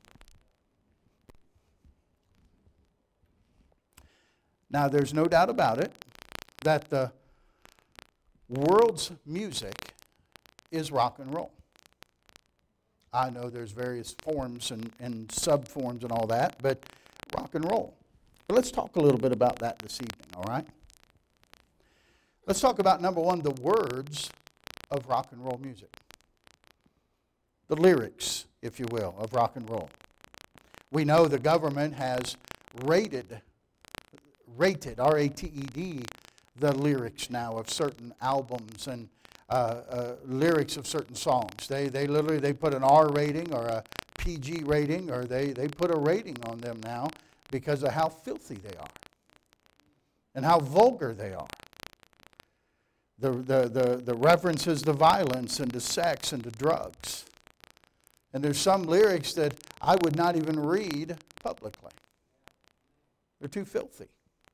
Now, there's no doubt about it that the world's music is rock and roll. I know there's various forms and, and sub-forms and all that, but rock and roll. But let's talk a little bit about that this evening, all right? Let's talk about, number one, the words of rock and roll music. The lyrics, if you will, of rock and roll. We know the government has rated, rated, R A T E D, the lyrics now of certain albums and uh, uh, lyrics of certain songs. They, they literally, they put an R rating or a P G rating, or they, they put a rating on them now because of how filthy they are and how vulgar they are. The, the, the, the references to violence and to sex and to drugs. And there's some lyrics that I would not even read publicly. They're too filthy.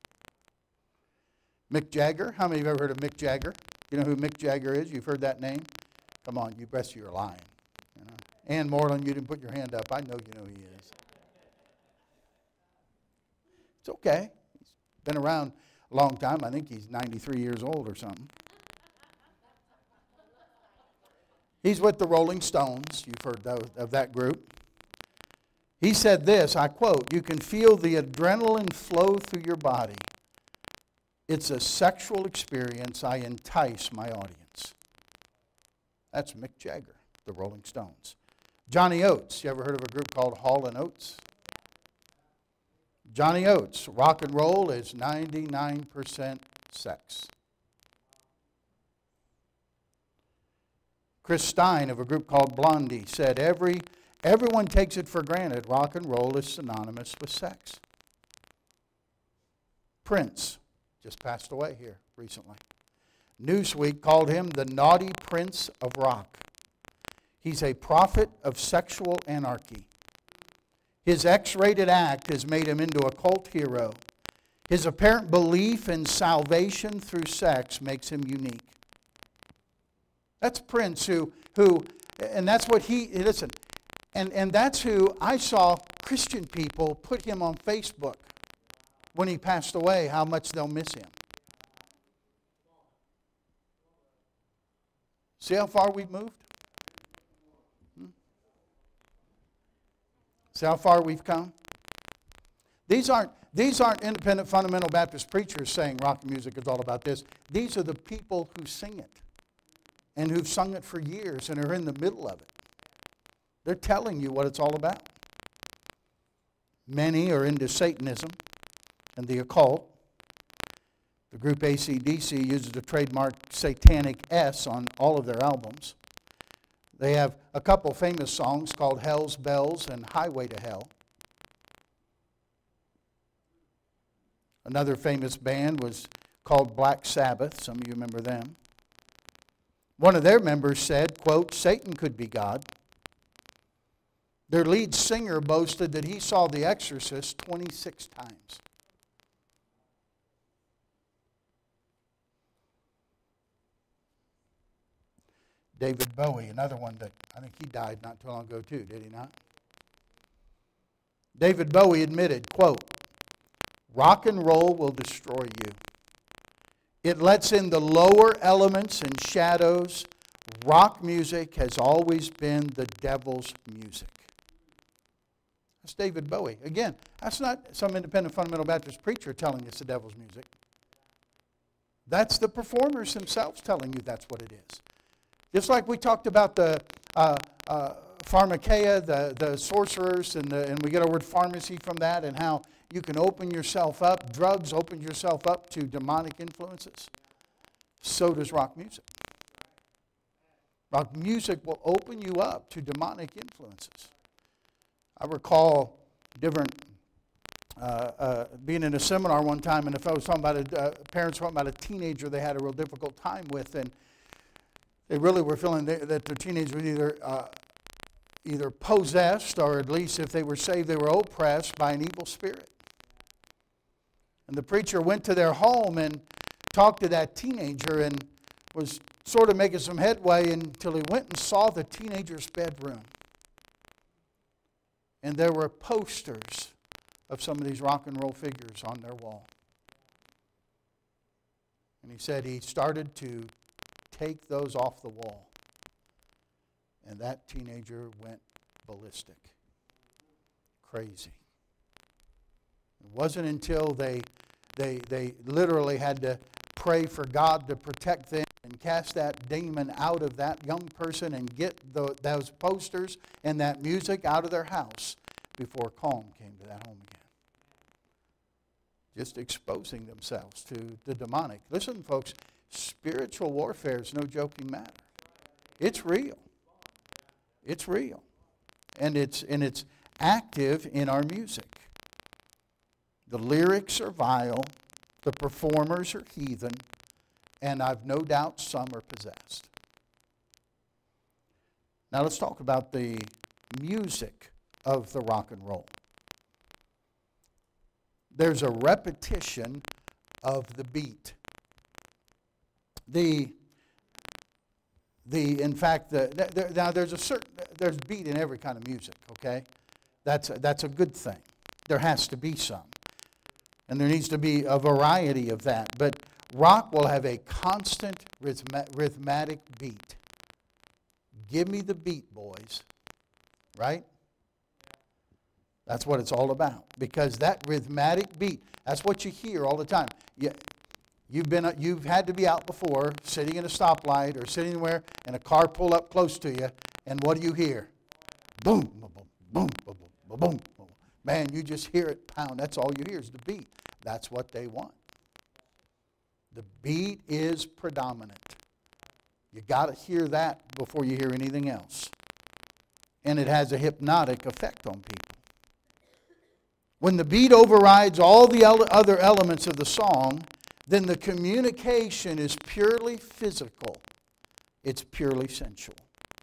Mick Jagger. How many of you have ever heard of Mick Jagger? You know who Mick Jagger is? You've heard that name? Come on, you rest of you are lying. You know? Ann Moreland, you didn't put your hand up. I know you know who he is. It's okay. He's been around a long time. I think he's ninety-three years old or something. He's with the Rolling Stones. You've heard those, of that group. He said this, I quote, "You can feel the adrenaline flow through your body. It's a sexual experience. I entice my audience. That's Mick Jagger, the Rolling Stones. Johnny Oates. You ever heard of a group called Hall and Oates? Johnny Oates. Rock and roll is ninety-nine percent sex. Chris Stein of a group called Blondie said, Every, everyone takes it for granted. Rock and roll is synonymous with sex. Prince just passed away here recently. Newsweek called him the naughty prince of rock. He's a prophet of sexual anarchy. His X-rated act has made him into a cult hero. His apparent belief in salvation through sex makes him unique. That's Prince who, who and that's what he, listen, and, and that's who I saw Christian people put him on Facebook when he passed away, how much they'll miss him. See how far we've moved? Hmm? See how far we've come? These aren't, these aren't independent fundamental Baptist preachers saying rock music is all about this. These are the people who sing it and who've sung it for years and are in the middle of it. They're telling you what it's all about. Many are into Satanism and the occult. The group A C D C uses the trademark Satanic S on all of their albums. They have a couple famous songs called Hell's Bells and Highway to Hell. Another famous band was called Black Sabbath. Some of you remember them. One of their members said, quote, Satan could be God. Their lead singer boasted that he saw The Exorcist twenty-six times. David Bowie, another one that I think he died not too long ago too, did he not? David Bowie admitted, quote, rock and roll will destroy you. It lets in the lower elements and shadows. Rock music has always been the devil's music. That's David Bowie. Again, that's not some independent fundamental Baptist preacher telling you it's the devil's music. That's the performers themselves telling you that's what it is. Just like we talked about the uh, uh, pharmakeia, the, the sorcerers, and, the, and we get our word pharmacy from that, and how you can open yourself up. Drugs open yourself up to demonic influences. So does rock music. Rock music will open you up to demonic influences. I recall different, uh, uh, being in a seminar one time, and if I was talking about a, uh, parents were talking about a teenager they had a real difficult time with, and they really were feeling that their teenager was either uh, either possessed, or at least if they were saved, they were oppressed by an evil spirit. And the preacher went to their home and talked to that teenager and was sort of making some headway until he went and saw the teenager's bedroom. And there were posters of some of these rock and roll figures on their wall. And he said he started to take those off the wall. And that teenager went ballistic. Crazy. It wasn't until they, they, they literally had to pray for God to protect them and cast that demon out of that young person and get the, those posters and that music out of their house before calm came to that home again. Just exposing themselves to the demonic. Listen, folks, spiritual warfare is no joking matter. It's real. It's real. And it's, and it's active in our music. The lyrics are vile, the performers are heathen, and I've no doubt some are possessed. Now let's talk about the music of the rock and roll. There's a repetition of the beat. The, the in fact, the, there, now there's a certain, there's beat in every kind of music, okay? That's a, that's a good thing. There has to be some. And there needs to be a variety of that. But rock will have a constant rhythma, rhythmatic beat. Give me the beat, boys. Right? That's what it's all about. Because that rhythmatic beat, that's what you hear all the time. You, You've been, you've had to be out before, sitting in a stoplight or sitting anywhere, and a car pull up close to you, and what do you hear? Boom, boom, boom, boom, boom, boom, boom, boom. Man, you just hear it pound. That's all you hear is the beat. That's what they want. The beat is predominant. You got to hear that before you hear anything else. And it has a hypnotic effect on people. When the beat overrides all the other elements of the song, then the communication is purely physical. It's purely sensual.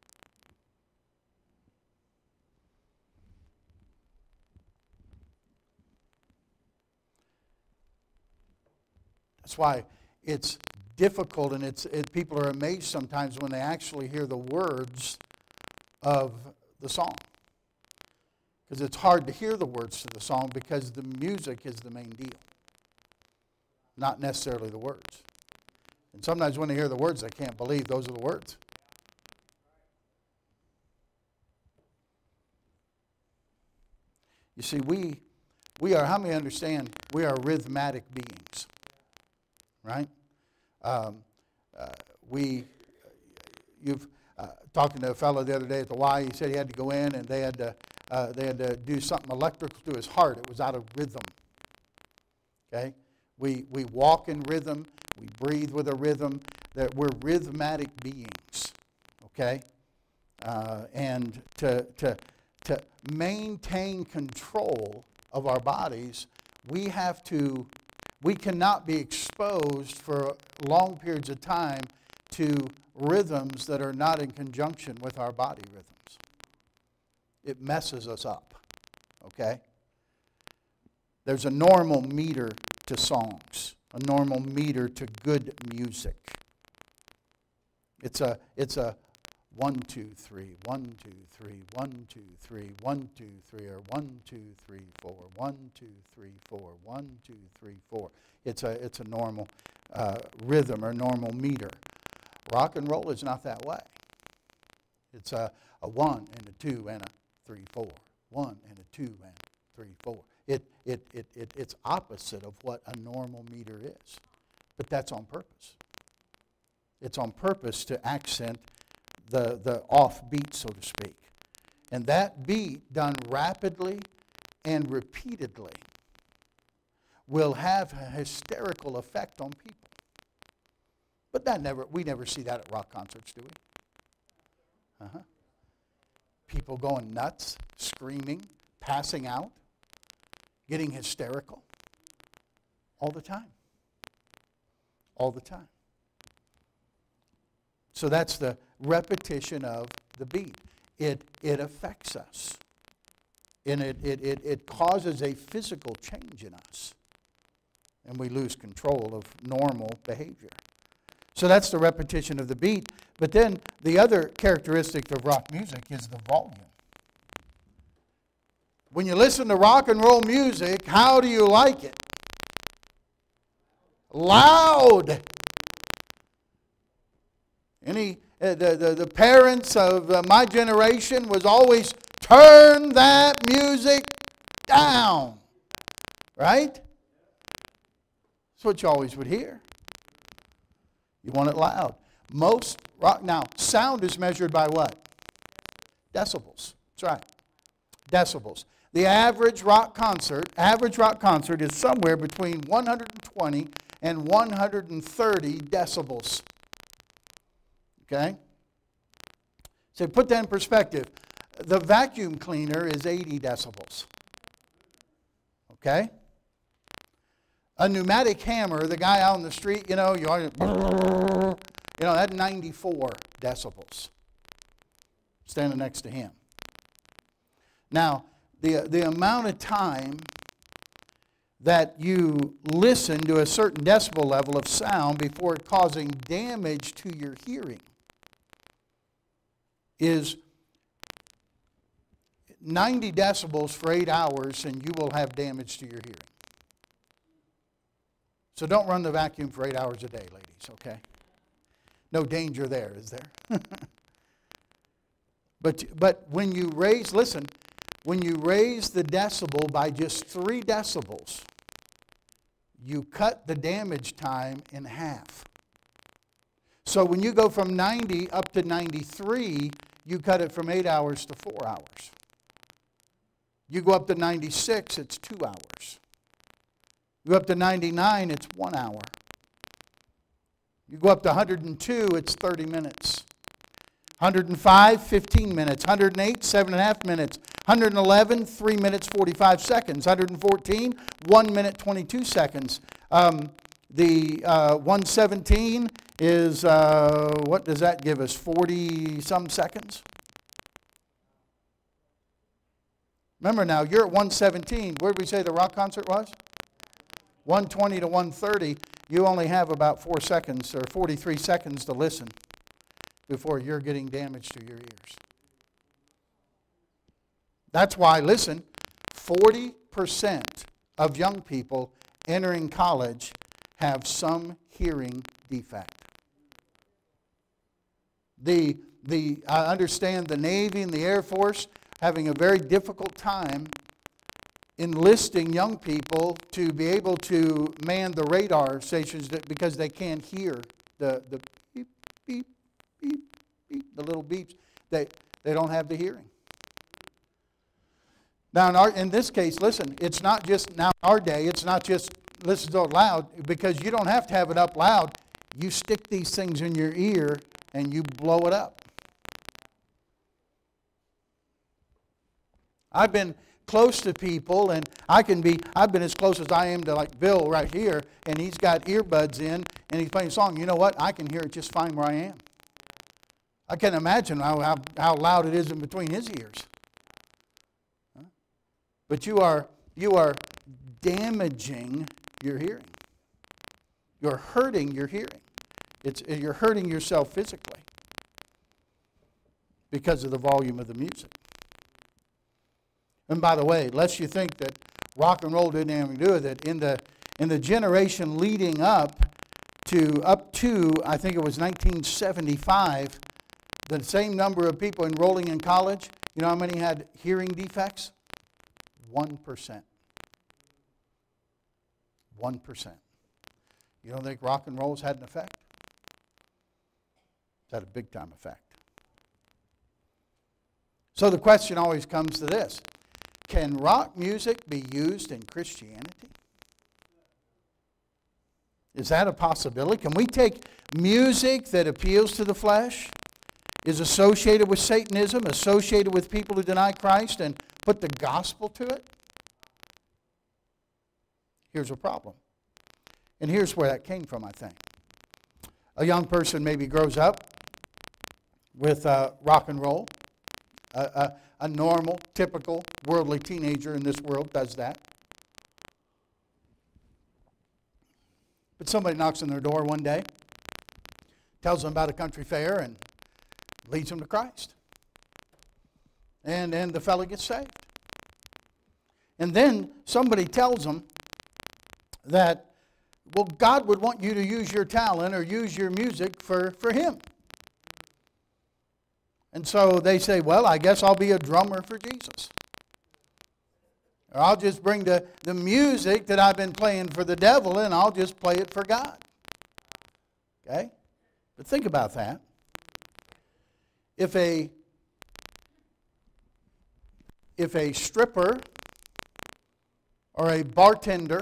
That's why it's difficult, and it's it, people are amazed sometimes when they actually hear the words of the song. Because it's hard to hear the words to the song because the music is the main deal, not necessarily the words. And sometimes when they hear the words, they can't believe those are the words. You see, we we are, how many understand, we are rhythmatic beings, right? Um, uh, we, you've, uh, talking to a fellow the other day at the Y, he said he had to go in and they had to, uh, they had to do something electrical to his heart. It was out of rhythm, okay? We, we walk in rhythm. We breathe with a rhythm. That we're rhythmatic beings, okay? Uh, and to, to, to maintain control of our bodies, we have to, we cannot be exposed for long periods of time to rhythms that are not in conjunction with our body rhythms. It messes us up, okay? There's a normal meter to songs, a normal meter to good music. It's a, it's a one, two, three, one, two, three, one, two, three, one, two, three, or one, two, three, four, one, two, three, four, one, two, three, four. It's a, it's a normal uh, rhythm or normal meter. Rock and roll is not that way. It's a, a one and a two and a three, four. One and a two and three, four. It, it, it, it, it's opposite of what a normal meter is. But that's on purpose. It's on purpose to accent the, the off beat, so to speak. And that beat done rapidly and repeatedly will have a hysterical effect on people. But that never, we never see that at rock concerts, do we? Uh-huh. People going nuts, screaming, passing out, getting hysterical. All the time. All the time. So that's the repetition of the beat. It, it affects us. And it, it, it, it causes a physical change in us. And we lose control of normal behavior. So that's the repetition of the beat. But then the other characteristic of rock music is the volume. When you listen to rock and roll music, how do you like it? Loud. Any uh, the, the the parents of uh, my generation was always turn that music down, right? That's what you always would hear. You want it loud. Most rock now sound is measured by what? Decibels. That's right. Decibels. The average rock concert, average rock concert is somewhere between one hundred twenty and one hundred thirty decibels. Okay? So put that in perspective. The vacuum cleaner is eighty decibels. Okay? A pneumatic hammer, the guy out on the street, you know, you are, you know, that's ninety-four decibels. Standing next to him. Now, the, the amount of time that you listen to a certain decibel level of sound before causing damage to your hearing is ninety decibels for eight hours, and you will have damage to your hearing. So don't run the vacuum for eight hours a day, ladies, okay? No danger there, is there? but, but when you raise, listen, when you raise the decibel by just three decibels, you cut the damage time in half. So when you go from ninety up to ninety-three, you cut it from eight hours to four hours. You go up to ninety-six, it's two hours. You go up to ninety-nine, it's one hour. You go up to one hundred two, it's thirty minutes. one hundred five, fifteen minutes. one hundred eight, seven and a half minutes. one hundred eleven, three minutes, forty-five seconds. one hundred fourteen, one minute, twenty-two seconds. Um, the uh, one seventeen is, uh, what does that give us, forty some seconds? Remember now, you're at one seventeen. Where did we say the rock concert was? one twenty to one thirty. You only have about four seconds or forty-three seconds to listen before you're getting damage to your ears. That's why, listen, forty percent of young people entering college have some hearing defect. The, the, I understand the Navy and the Air Force having a very difficult time enlisting young people to be able to man the radar stations that, because they can't hear the, the beep, beep, beep, beep, the little beeps. They, they don't have the hearing. Now, in, our, in this case, listen, it's not just, now in our day, it's not just listen to it loud, because you don't have to have it up loud. You stick these things in your ear and you blow it up. I've been close to people, and I can be, I've been as close as I am to like Bill right here, and he's got earbuds in, and he's playing a song. You know what? I can hear it just fine where I am. I can't imagine how, how, how loud it is in between his ears. Huh? But you are, you are damaging your hearing. You're hurting your hearing. It's, you're hurting yourself physically because of the volume of the music. And by the way, lest you think that rock and roll didn't have anything to do with it, in the, in the generation leading up to, up to, I think it was nineteen seventy-five, the same number of people enrolling in college, you know how many had hearing defects? one percent. one percent. You don't think rock and roll's had an effect? It's had a big time effect. So the question always comes to this. Can rock music be used in Christianity? Is that a possibility? Can we take music that appeals to the flesh, is associated with Satanism, associated with people who deny Christ, and put the gospel to it? Here's a problem. And here's where that came from, I think. A young person maybe grows up with uh, rock and roll. A, a, a normal, typical, worldly teenager in this world does that. But somebody knocks on their door one day, tells them about a country fair, and leads them to Christ. And then the fellow gets saved. And then somebody tells them that, well, God would want you to use your talent or use your music for, for Him. And so they say, well, I guess I'll be a drummer for Jesus. Or I'll just bring the, the music that I've been playing for the devil and I'll just play it for God. Okay? But think about that. If a, if a stripper or a bartender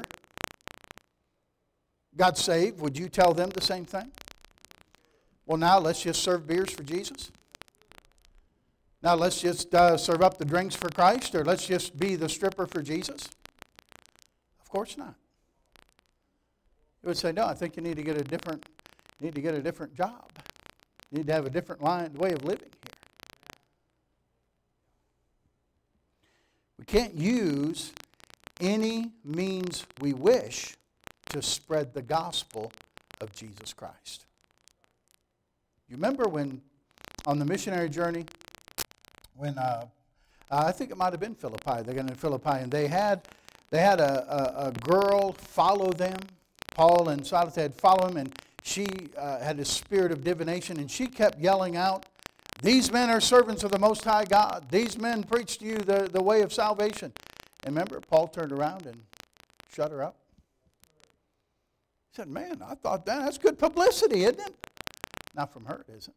got saved, would you tell them the same thing? Well, now let's just serve beers for Jesus. Now let's just uh, serve up the drinks for Christ, or let's just be the stripper for Jesus? Of course not. You would say, no, I think you need to get a different, you need to get a different job. You need to have a different line, way of living here. We can't use any means we wish to spread the gospel of Jesus Christ. You remember when, on the missionary journey, when uh, uh, I think it might have been Philippi. They got in Philippi, and they had they had a, a, a girl follow them. Paul and Silas had followed him, and she uh, had a spirit of divination, and she kept yelling out, "These men are servants of the Most High God. These men preach to you the, the way of salvation." And remember, Paul turned around and shut her up. said, man, I thought that, that's good publicity, isn't it? Not from her, is it?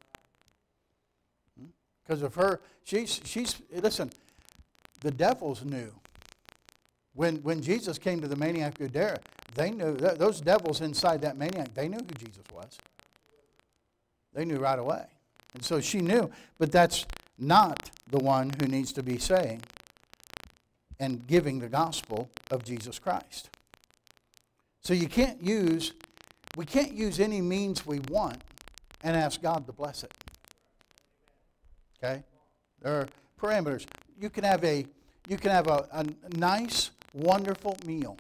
Because of her, she's, she's, listen, the devils knew. When, when Jesus came to the maniac of Gadara, they knew, th- those devils inside that maniac, they knew who Jesus was. They knew right away. And so she knew, but that's not the one who needs to be saying and giving the gospel of Jesus Christ. So you can't use, we can't use any means we want and ask God to bless it. Okay? There are parameters. You can have a, you can have a, a nice, wonderful meal.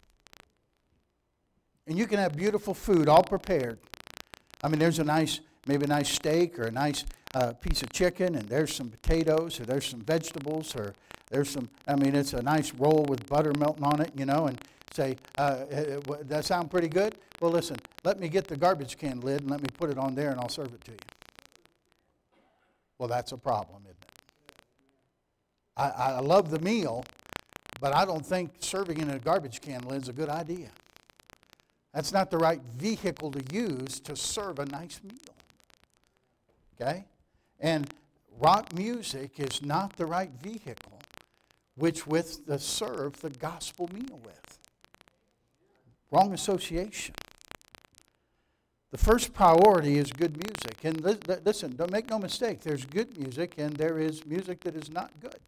And you can have beautiful food all prepared. I mean, there's a nice, maybe a nice steak or a nice uh, piece of chicken, and there's some potatoes, or there's some vegetables, or there's some, I mean, it's a nice roll with butter melting on it, you know, and say, uh, does that sound pretty good? Well, listen, let me get the garbage can lid and let me put it on there and I'll serve it to you. Well, that's a problem, isn't it? I, I love the meal, but I don't think serving in a garbage can lid is a good idea. That's not the right vehicle to use to serve a nice meal. Okay? And rock music is not the right vehicle which with to serve the gospel meal with. Wrong association. The first priority is good music. And li- li- listen, don't make no mistake. There's good music and there is music that is not good.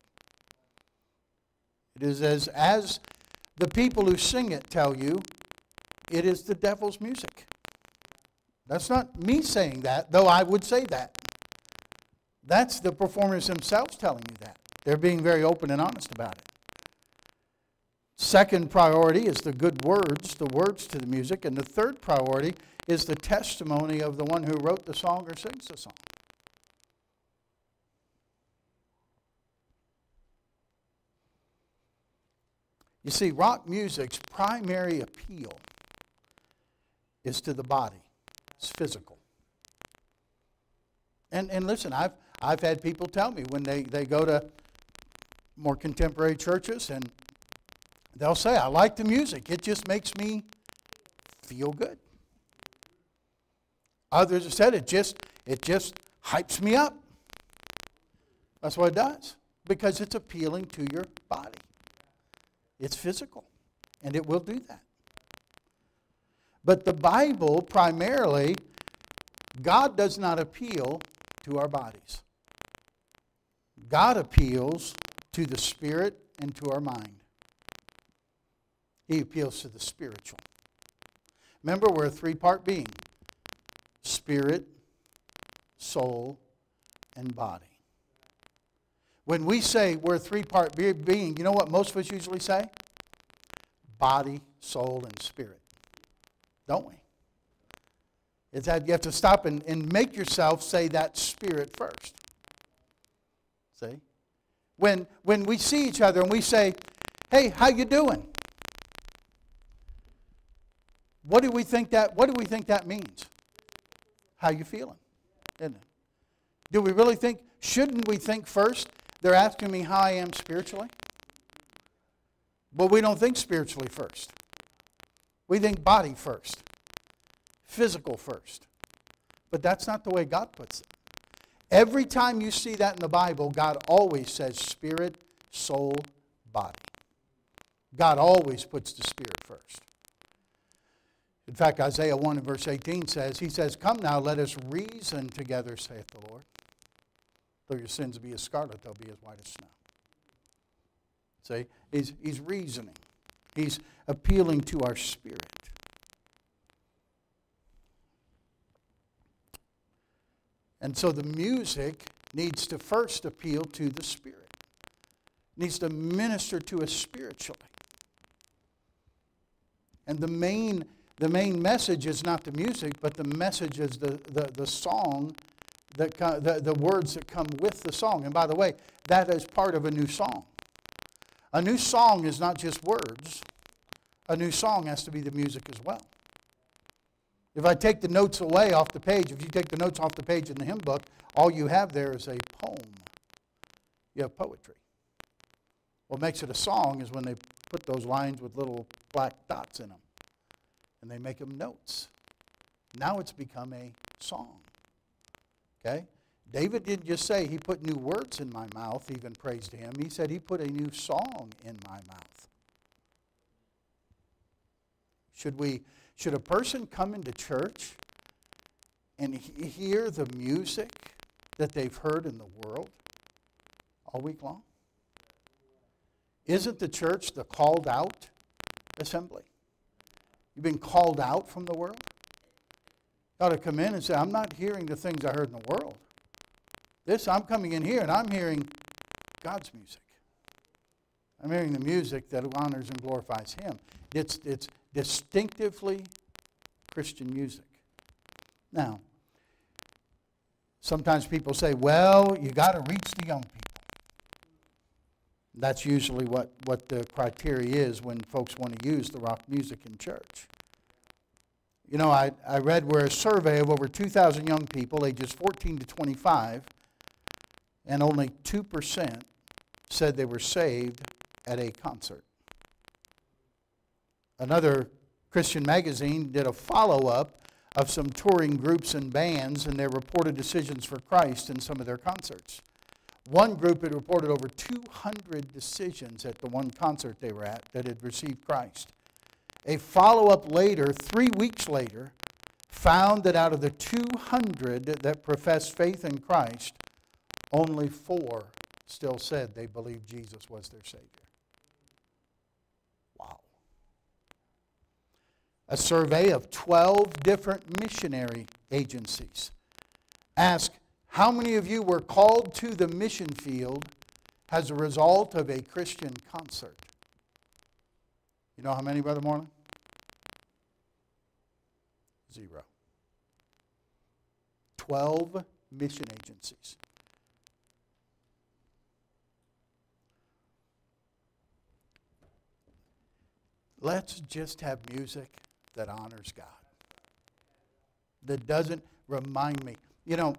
It is as, as the people who sing it tell you, it is the devil's music. That's not me saying that, though I would say that. That's the performers themselves telling you that. They're being very open and honest about it. Second priority is the good words, the words to the music. And the third priority is the testimony of the one who wrote the song or sings the song. You see, rock music's primary appeal is to the body. It's physical. And and listen, I've I've had people tell me when they, they go to more contemporary churches and they'll say, I like the music. It just makes me feel good. Others have said it just it just hypes me up. That's what it does. Because it's appealing to your body. It's physical. And it will do that. But the Bible, primarily, God does not appeal to our bodies. God appeals to the spirit and to our mind. He appeals to the spiritual. Remember, we're a three-part being. Spirit, soul, and body. When we say we're a three-part be- being, you know what most of us usually say? Body, soul, and spirit. Don't we? It's that you have to stop and, and make yourself say that spirit first. See? When, when we see each other and we say, hey, how you doing? What do we think that, what do we think that means? How you feeling? Isn't it? Do we really think, shouldn't we think first, they're asking me how I am spiritually? But we don't think spiritually first. We think body first. Physical first. But that's not the way God puts it. Every time you see that in the Bible, God always says spirit, soul, body. God always puts the spirit first. In fact, Isaiah one and verse eighteen says, he says, come now, let us reason together, saith the Lord. Though your sins be as scarlet, they'll be as white as snow. See, he's, he's reasoning. He's appealing to our spirit. And so the music needs to first appeal to the spirit. Needs to minister to us spiritually. And the main, the main message is not the music, but the message is the, the, the song, that co- the, the words that come with the song. And by the way, that is part of a new song. A new song is not just words. A new song has to be the music as well. If I take the notes away off the page, if you take the notes off the page in the hymn book, all you have there is a poem. You have poetry. What makes it a song is when they put those lines with little black dots in them. and they make them notes. Now it's become a song. Okay? David didn't just say he put new words in my mouth, even praise to him. He said he put a new song in my mouth. Should we, should a person come into church and he- hear the music that they've heard in the world all week long? Isn't the church the called out assembly? You've been called out from the world? You ought to come in and say, I'm not hearing the things I heard in the world. This, I'm coming in here and I'm hearing God's music. I'm hearing the music that honors and glorifies Him. It's, it's distinctively Christian music. Now, sometimes people say, well, you got to reach the young people. That's usually what, what the criteria is when folks want to use the rock music in church. You know, I, I read where a survey of over two thousand young people, ages fourteen to twenty-five, and only two percent said they were saved at a concert. Another Christian magazine did a follow-up of some touring groups and bands and their reported decisions for Christ in some of their concerts. One group had reported over two hundred decisions at the one concert they were at that had received Christ. A follow-up later, three weeks later, found that out of the two hundred that professed faith in Christ, only four still said they believed Jesus was their Savior. Wow. A survey of twelve different missionary agencies asked, how many of you were called to the mission field as a result of a Christian concert? You know how many, Brother Moreland? Zero. Twelve mission agencies. Let's just have music that honors God. That doesn't remind me. You know,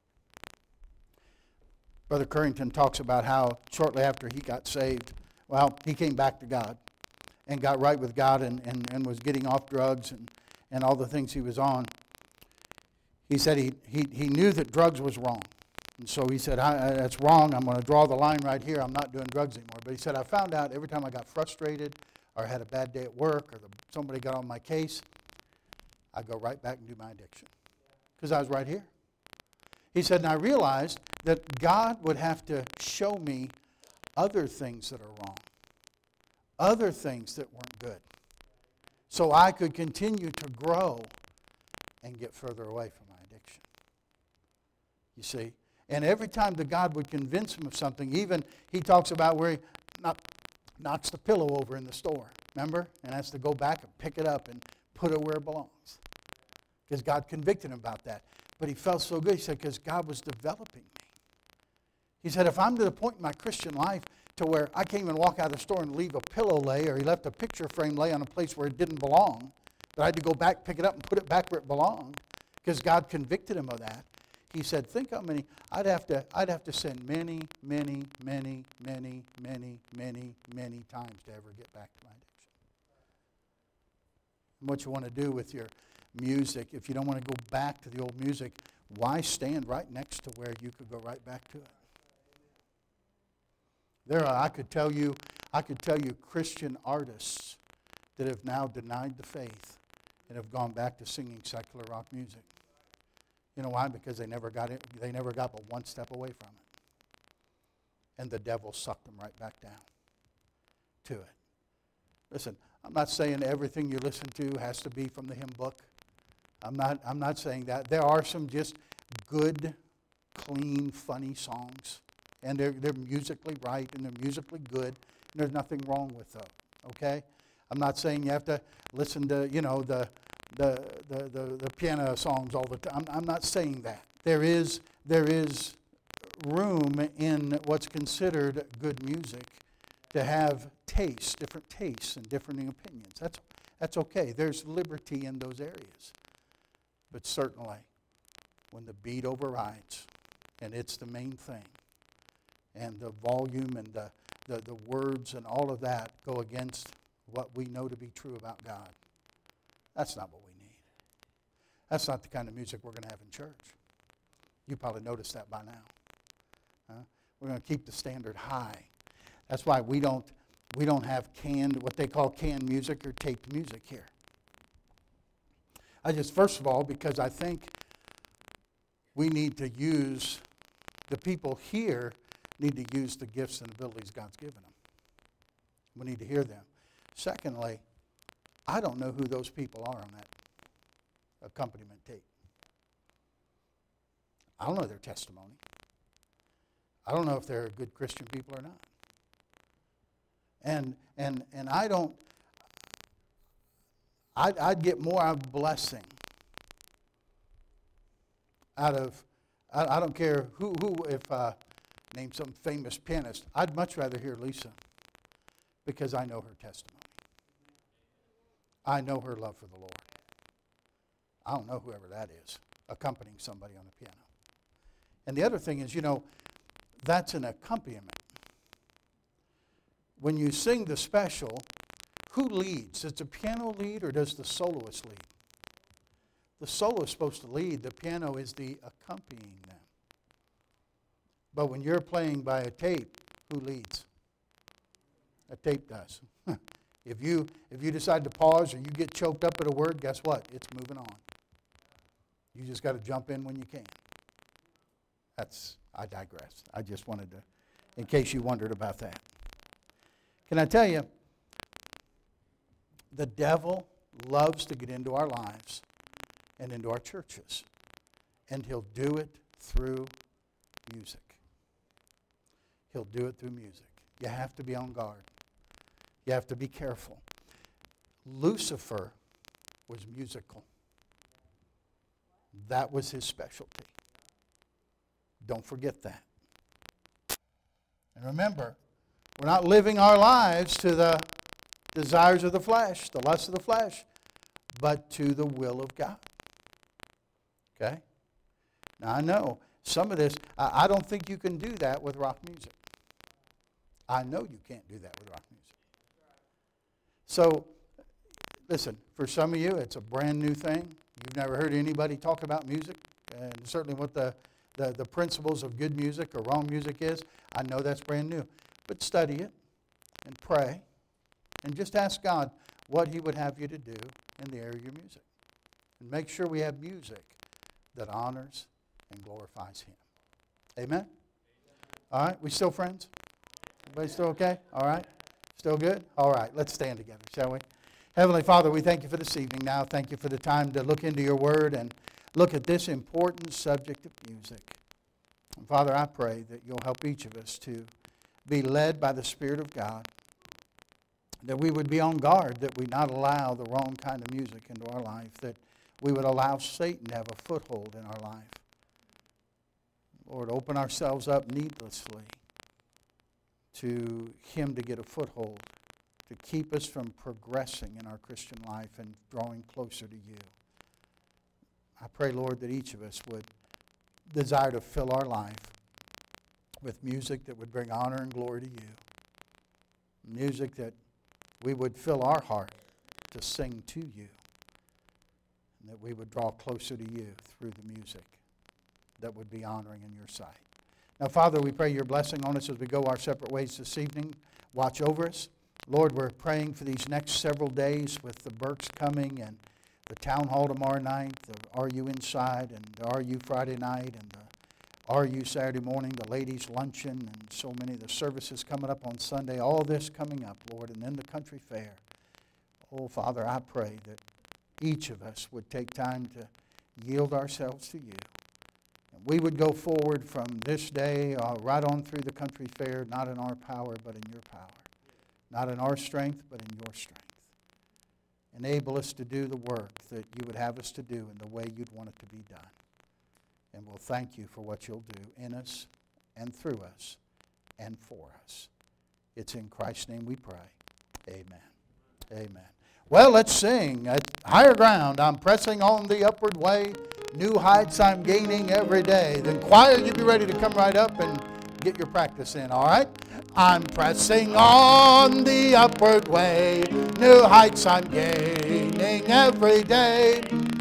Brother Currington talks about how shortly after he got saved, well, he came back to God and got right with God and, and, and was getting off drugs and, and all the things he was on. He said he, he, he knew that drugs was wrong. And so he said, I, I, that's wrong. I'm going to draw the line right here. I'm not doing drugs anymore. But he said, I found out every time I got frustrated or had a bad day at work or the, somebody got on my case, I'd go right back and do my addiction because I was right here. He said, and I realized that God would have to show me other things that are wrong, other things that weren't good, so I could continue to grow and get further away from my addiction. You see? And every time that God would convince him of something, even he talks about where he knock, knocks the pillow over in the store, remember? And has to go back and pick it up and put it where it belongs. Because God convicted him about that. But he felt so good, he said, because God was developing me. He said, if I'm to the point in my Christian life to where I can't even walk out of the store and leave a pillow lay, or he left a picture frame lay on a place where it didn't belong, but I had to go back, pick it up, and put it back where it belonged, because God convicted him of that. He said, think how many, I'd have to, I'd have to send many, many, many, many, many, many, many times to ever get back to my addiction. And what you want to do with your music, if you don't want to go back to the old music, why stand right next to where you could go right back to it? There are, I could tell you, I could tell you Christian artists that have now denied the faith and have gone back to singing secular rock music. You know why? Because they never got it, they never got but one step away from it. And the devil sucked them right back down to it. Listen, I'm not saying everything you listen to has to be from the hymn book. I'm not, I'm not saying that. There are some just good, clean, funny songs. And they're, they're musically right and they're musically good. And there's nothing wrong with those, okay? I'm not saying you have to listen to, you know, the, the, the, the, the piano songs all the time. I'm, I'm not saying that. There is, there is room in what's considered good music to have tastes, different tastes and different opinions. That's, that's okay. There's liberty in those areas. But certainly, when the beat overrides, and it's the main thing, and the volume and the, the, the words and all of that go against what we know to be true about God, That's not what we need. That's not the kind of music we're going to have in church. You probably noticed that by now. Huh? We're going to keep the standard high. That's why we don't we don't have canned, what they call canned music or taped music here. I just, first of all, because I think we need to use, the people here need to use the gifts and abilities God's given them. We need to hear them. Secondly, I don't know who those people are on that accompaniment tape. I don't know their testimony. I don't know if they're good Christian people or not. And and and I don't, I'd, I'd get more of a blessing out of, I, I don't care who, who if, uh, name some famous pianist, I'd much rather hear Lisa because I know her testimony. I know her love for the Lord. I don't know whoever that is, accompanying somebody on the piano. And the other thing is, you know, that's an accompaniment. When you sing the special, who leads? Does the piano lead or does the soloist lead? The soloist is supposed to lead. The piano is the accompanying them. But when you're playing by a tape, who leads? A tape does. If you if you decide to pause or you get choked up at a word, guess what? It's moving on. You just got to jump in when you can. That's, I digress. I just wanted to, in case you wondered about that. Can I tell you, the devil loves to get into our lives and into our churches. And he'll do it through music. He'll do it through music. You have to be on guard. You have to be careful. Lucifer was musical. That was his specialty. Don't forget that. And remember, we're not living our lives to the desires of the flesh, the lusts of the flesh, but to the will of God. Okay? Now, I know some of this, I, I don't think you can do that with rock music. I know you can't do that with rock music. So, listen, for some of you, it's a brand new thing. You've never heard anybody talk about music, and certainly what the, the, the principles of good music or wrong music is. I know that's brand new. But study it and pray and just ask God what He would have you to do in the area of your music. And make sure we have music that honors and glorifies Him. Amen? All right, we still friends? Everybody still okay? All right? Still good? All right, let's stand together, shall we? Heavenly Father, we thank you for this evening now. Thank you for the time to look into your word and look at this important subject of music. And Father, I pray that you'll help each of us to be led by the Spirit of God, that we would be on guard, that we not allow the wrong kind of music into our life, that we would allow Satan to have a foothold in our life. Lord, open ourselves up needlessly to him to get a foothold, to keep us from progressing in our Christian life and drawing closer to you. I pray, Lord, that each of us would desire to fill our life with music that would bring honor and glory to you. Music that we would fill our heart to sing to you. And that we would draw closer to you through the music that would be honoring in your sight. Now, Father, we pray your blessing on us as we go our separate ways this evening. Watch over us. Lord, we're praying for these next several days with the Burks coming and the town hall tomorrow night, the R U Inside and the R U Friday night and the R U Saturday morning, the ladies' luncheon, and so many of the services coming up on Sunday. All this coming up, Lord, and then the country fair. Oh, Father, I pray that each of us would take time to yield ourselves to you. And we would go forward from this day uh, right on through the country fair, not in our power, but in your power. Not in our strength, but in your strength. Enable us to do the work that you would have us to do in the way you'd want it to be done. And we'll thank you for what you'll do in us and through us and for us. It's in Christ's name we pray. Amen. Amen. Well, let's sing. At higher ground, I'm pressing on the upward way. New heights I'm gaining every day. Then choir, you be ready to come right up and get your practice in, all right? I'm pressing on the upward way. New heights I'm gaining learning every day.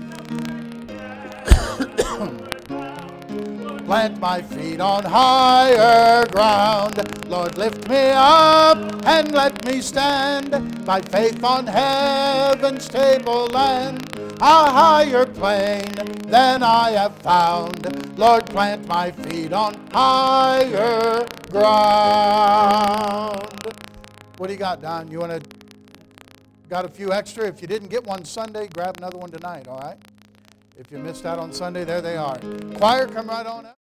Plant my feet on higher ground. Lord, lift me up and let me stand by faith on heaven's tableland, a higher plane than I have found. Lord, plant my feet on higher ground. What do you got, Don? You want to, got a few extra? If you didn't get one Sunday, grab another one tonight, all right? If you missed out on Sunday, there they are. Choir, come right on up.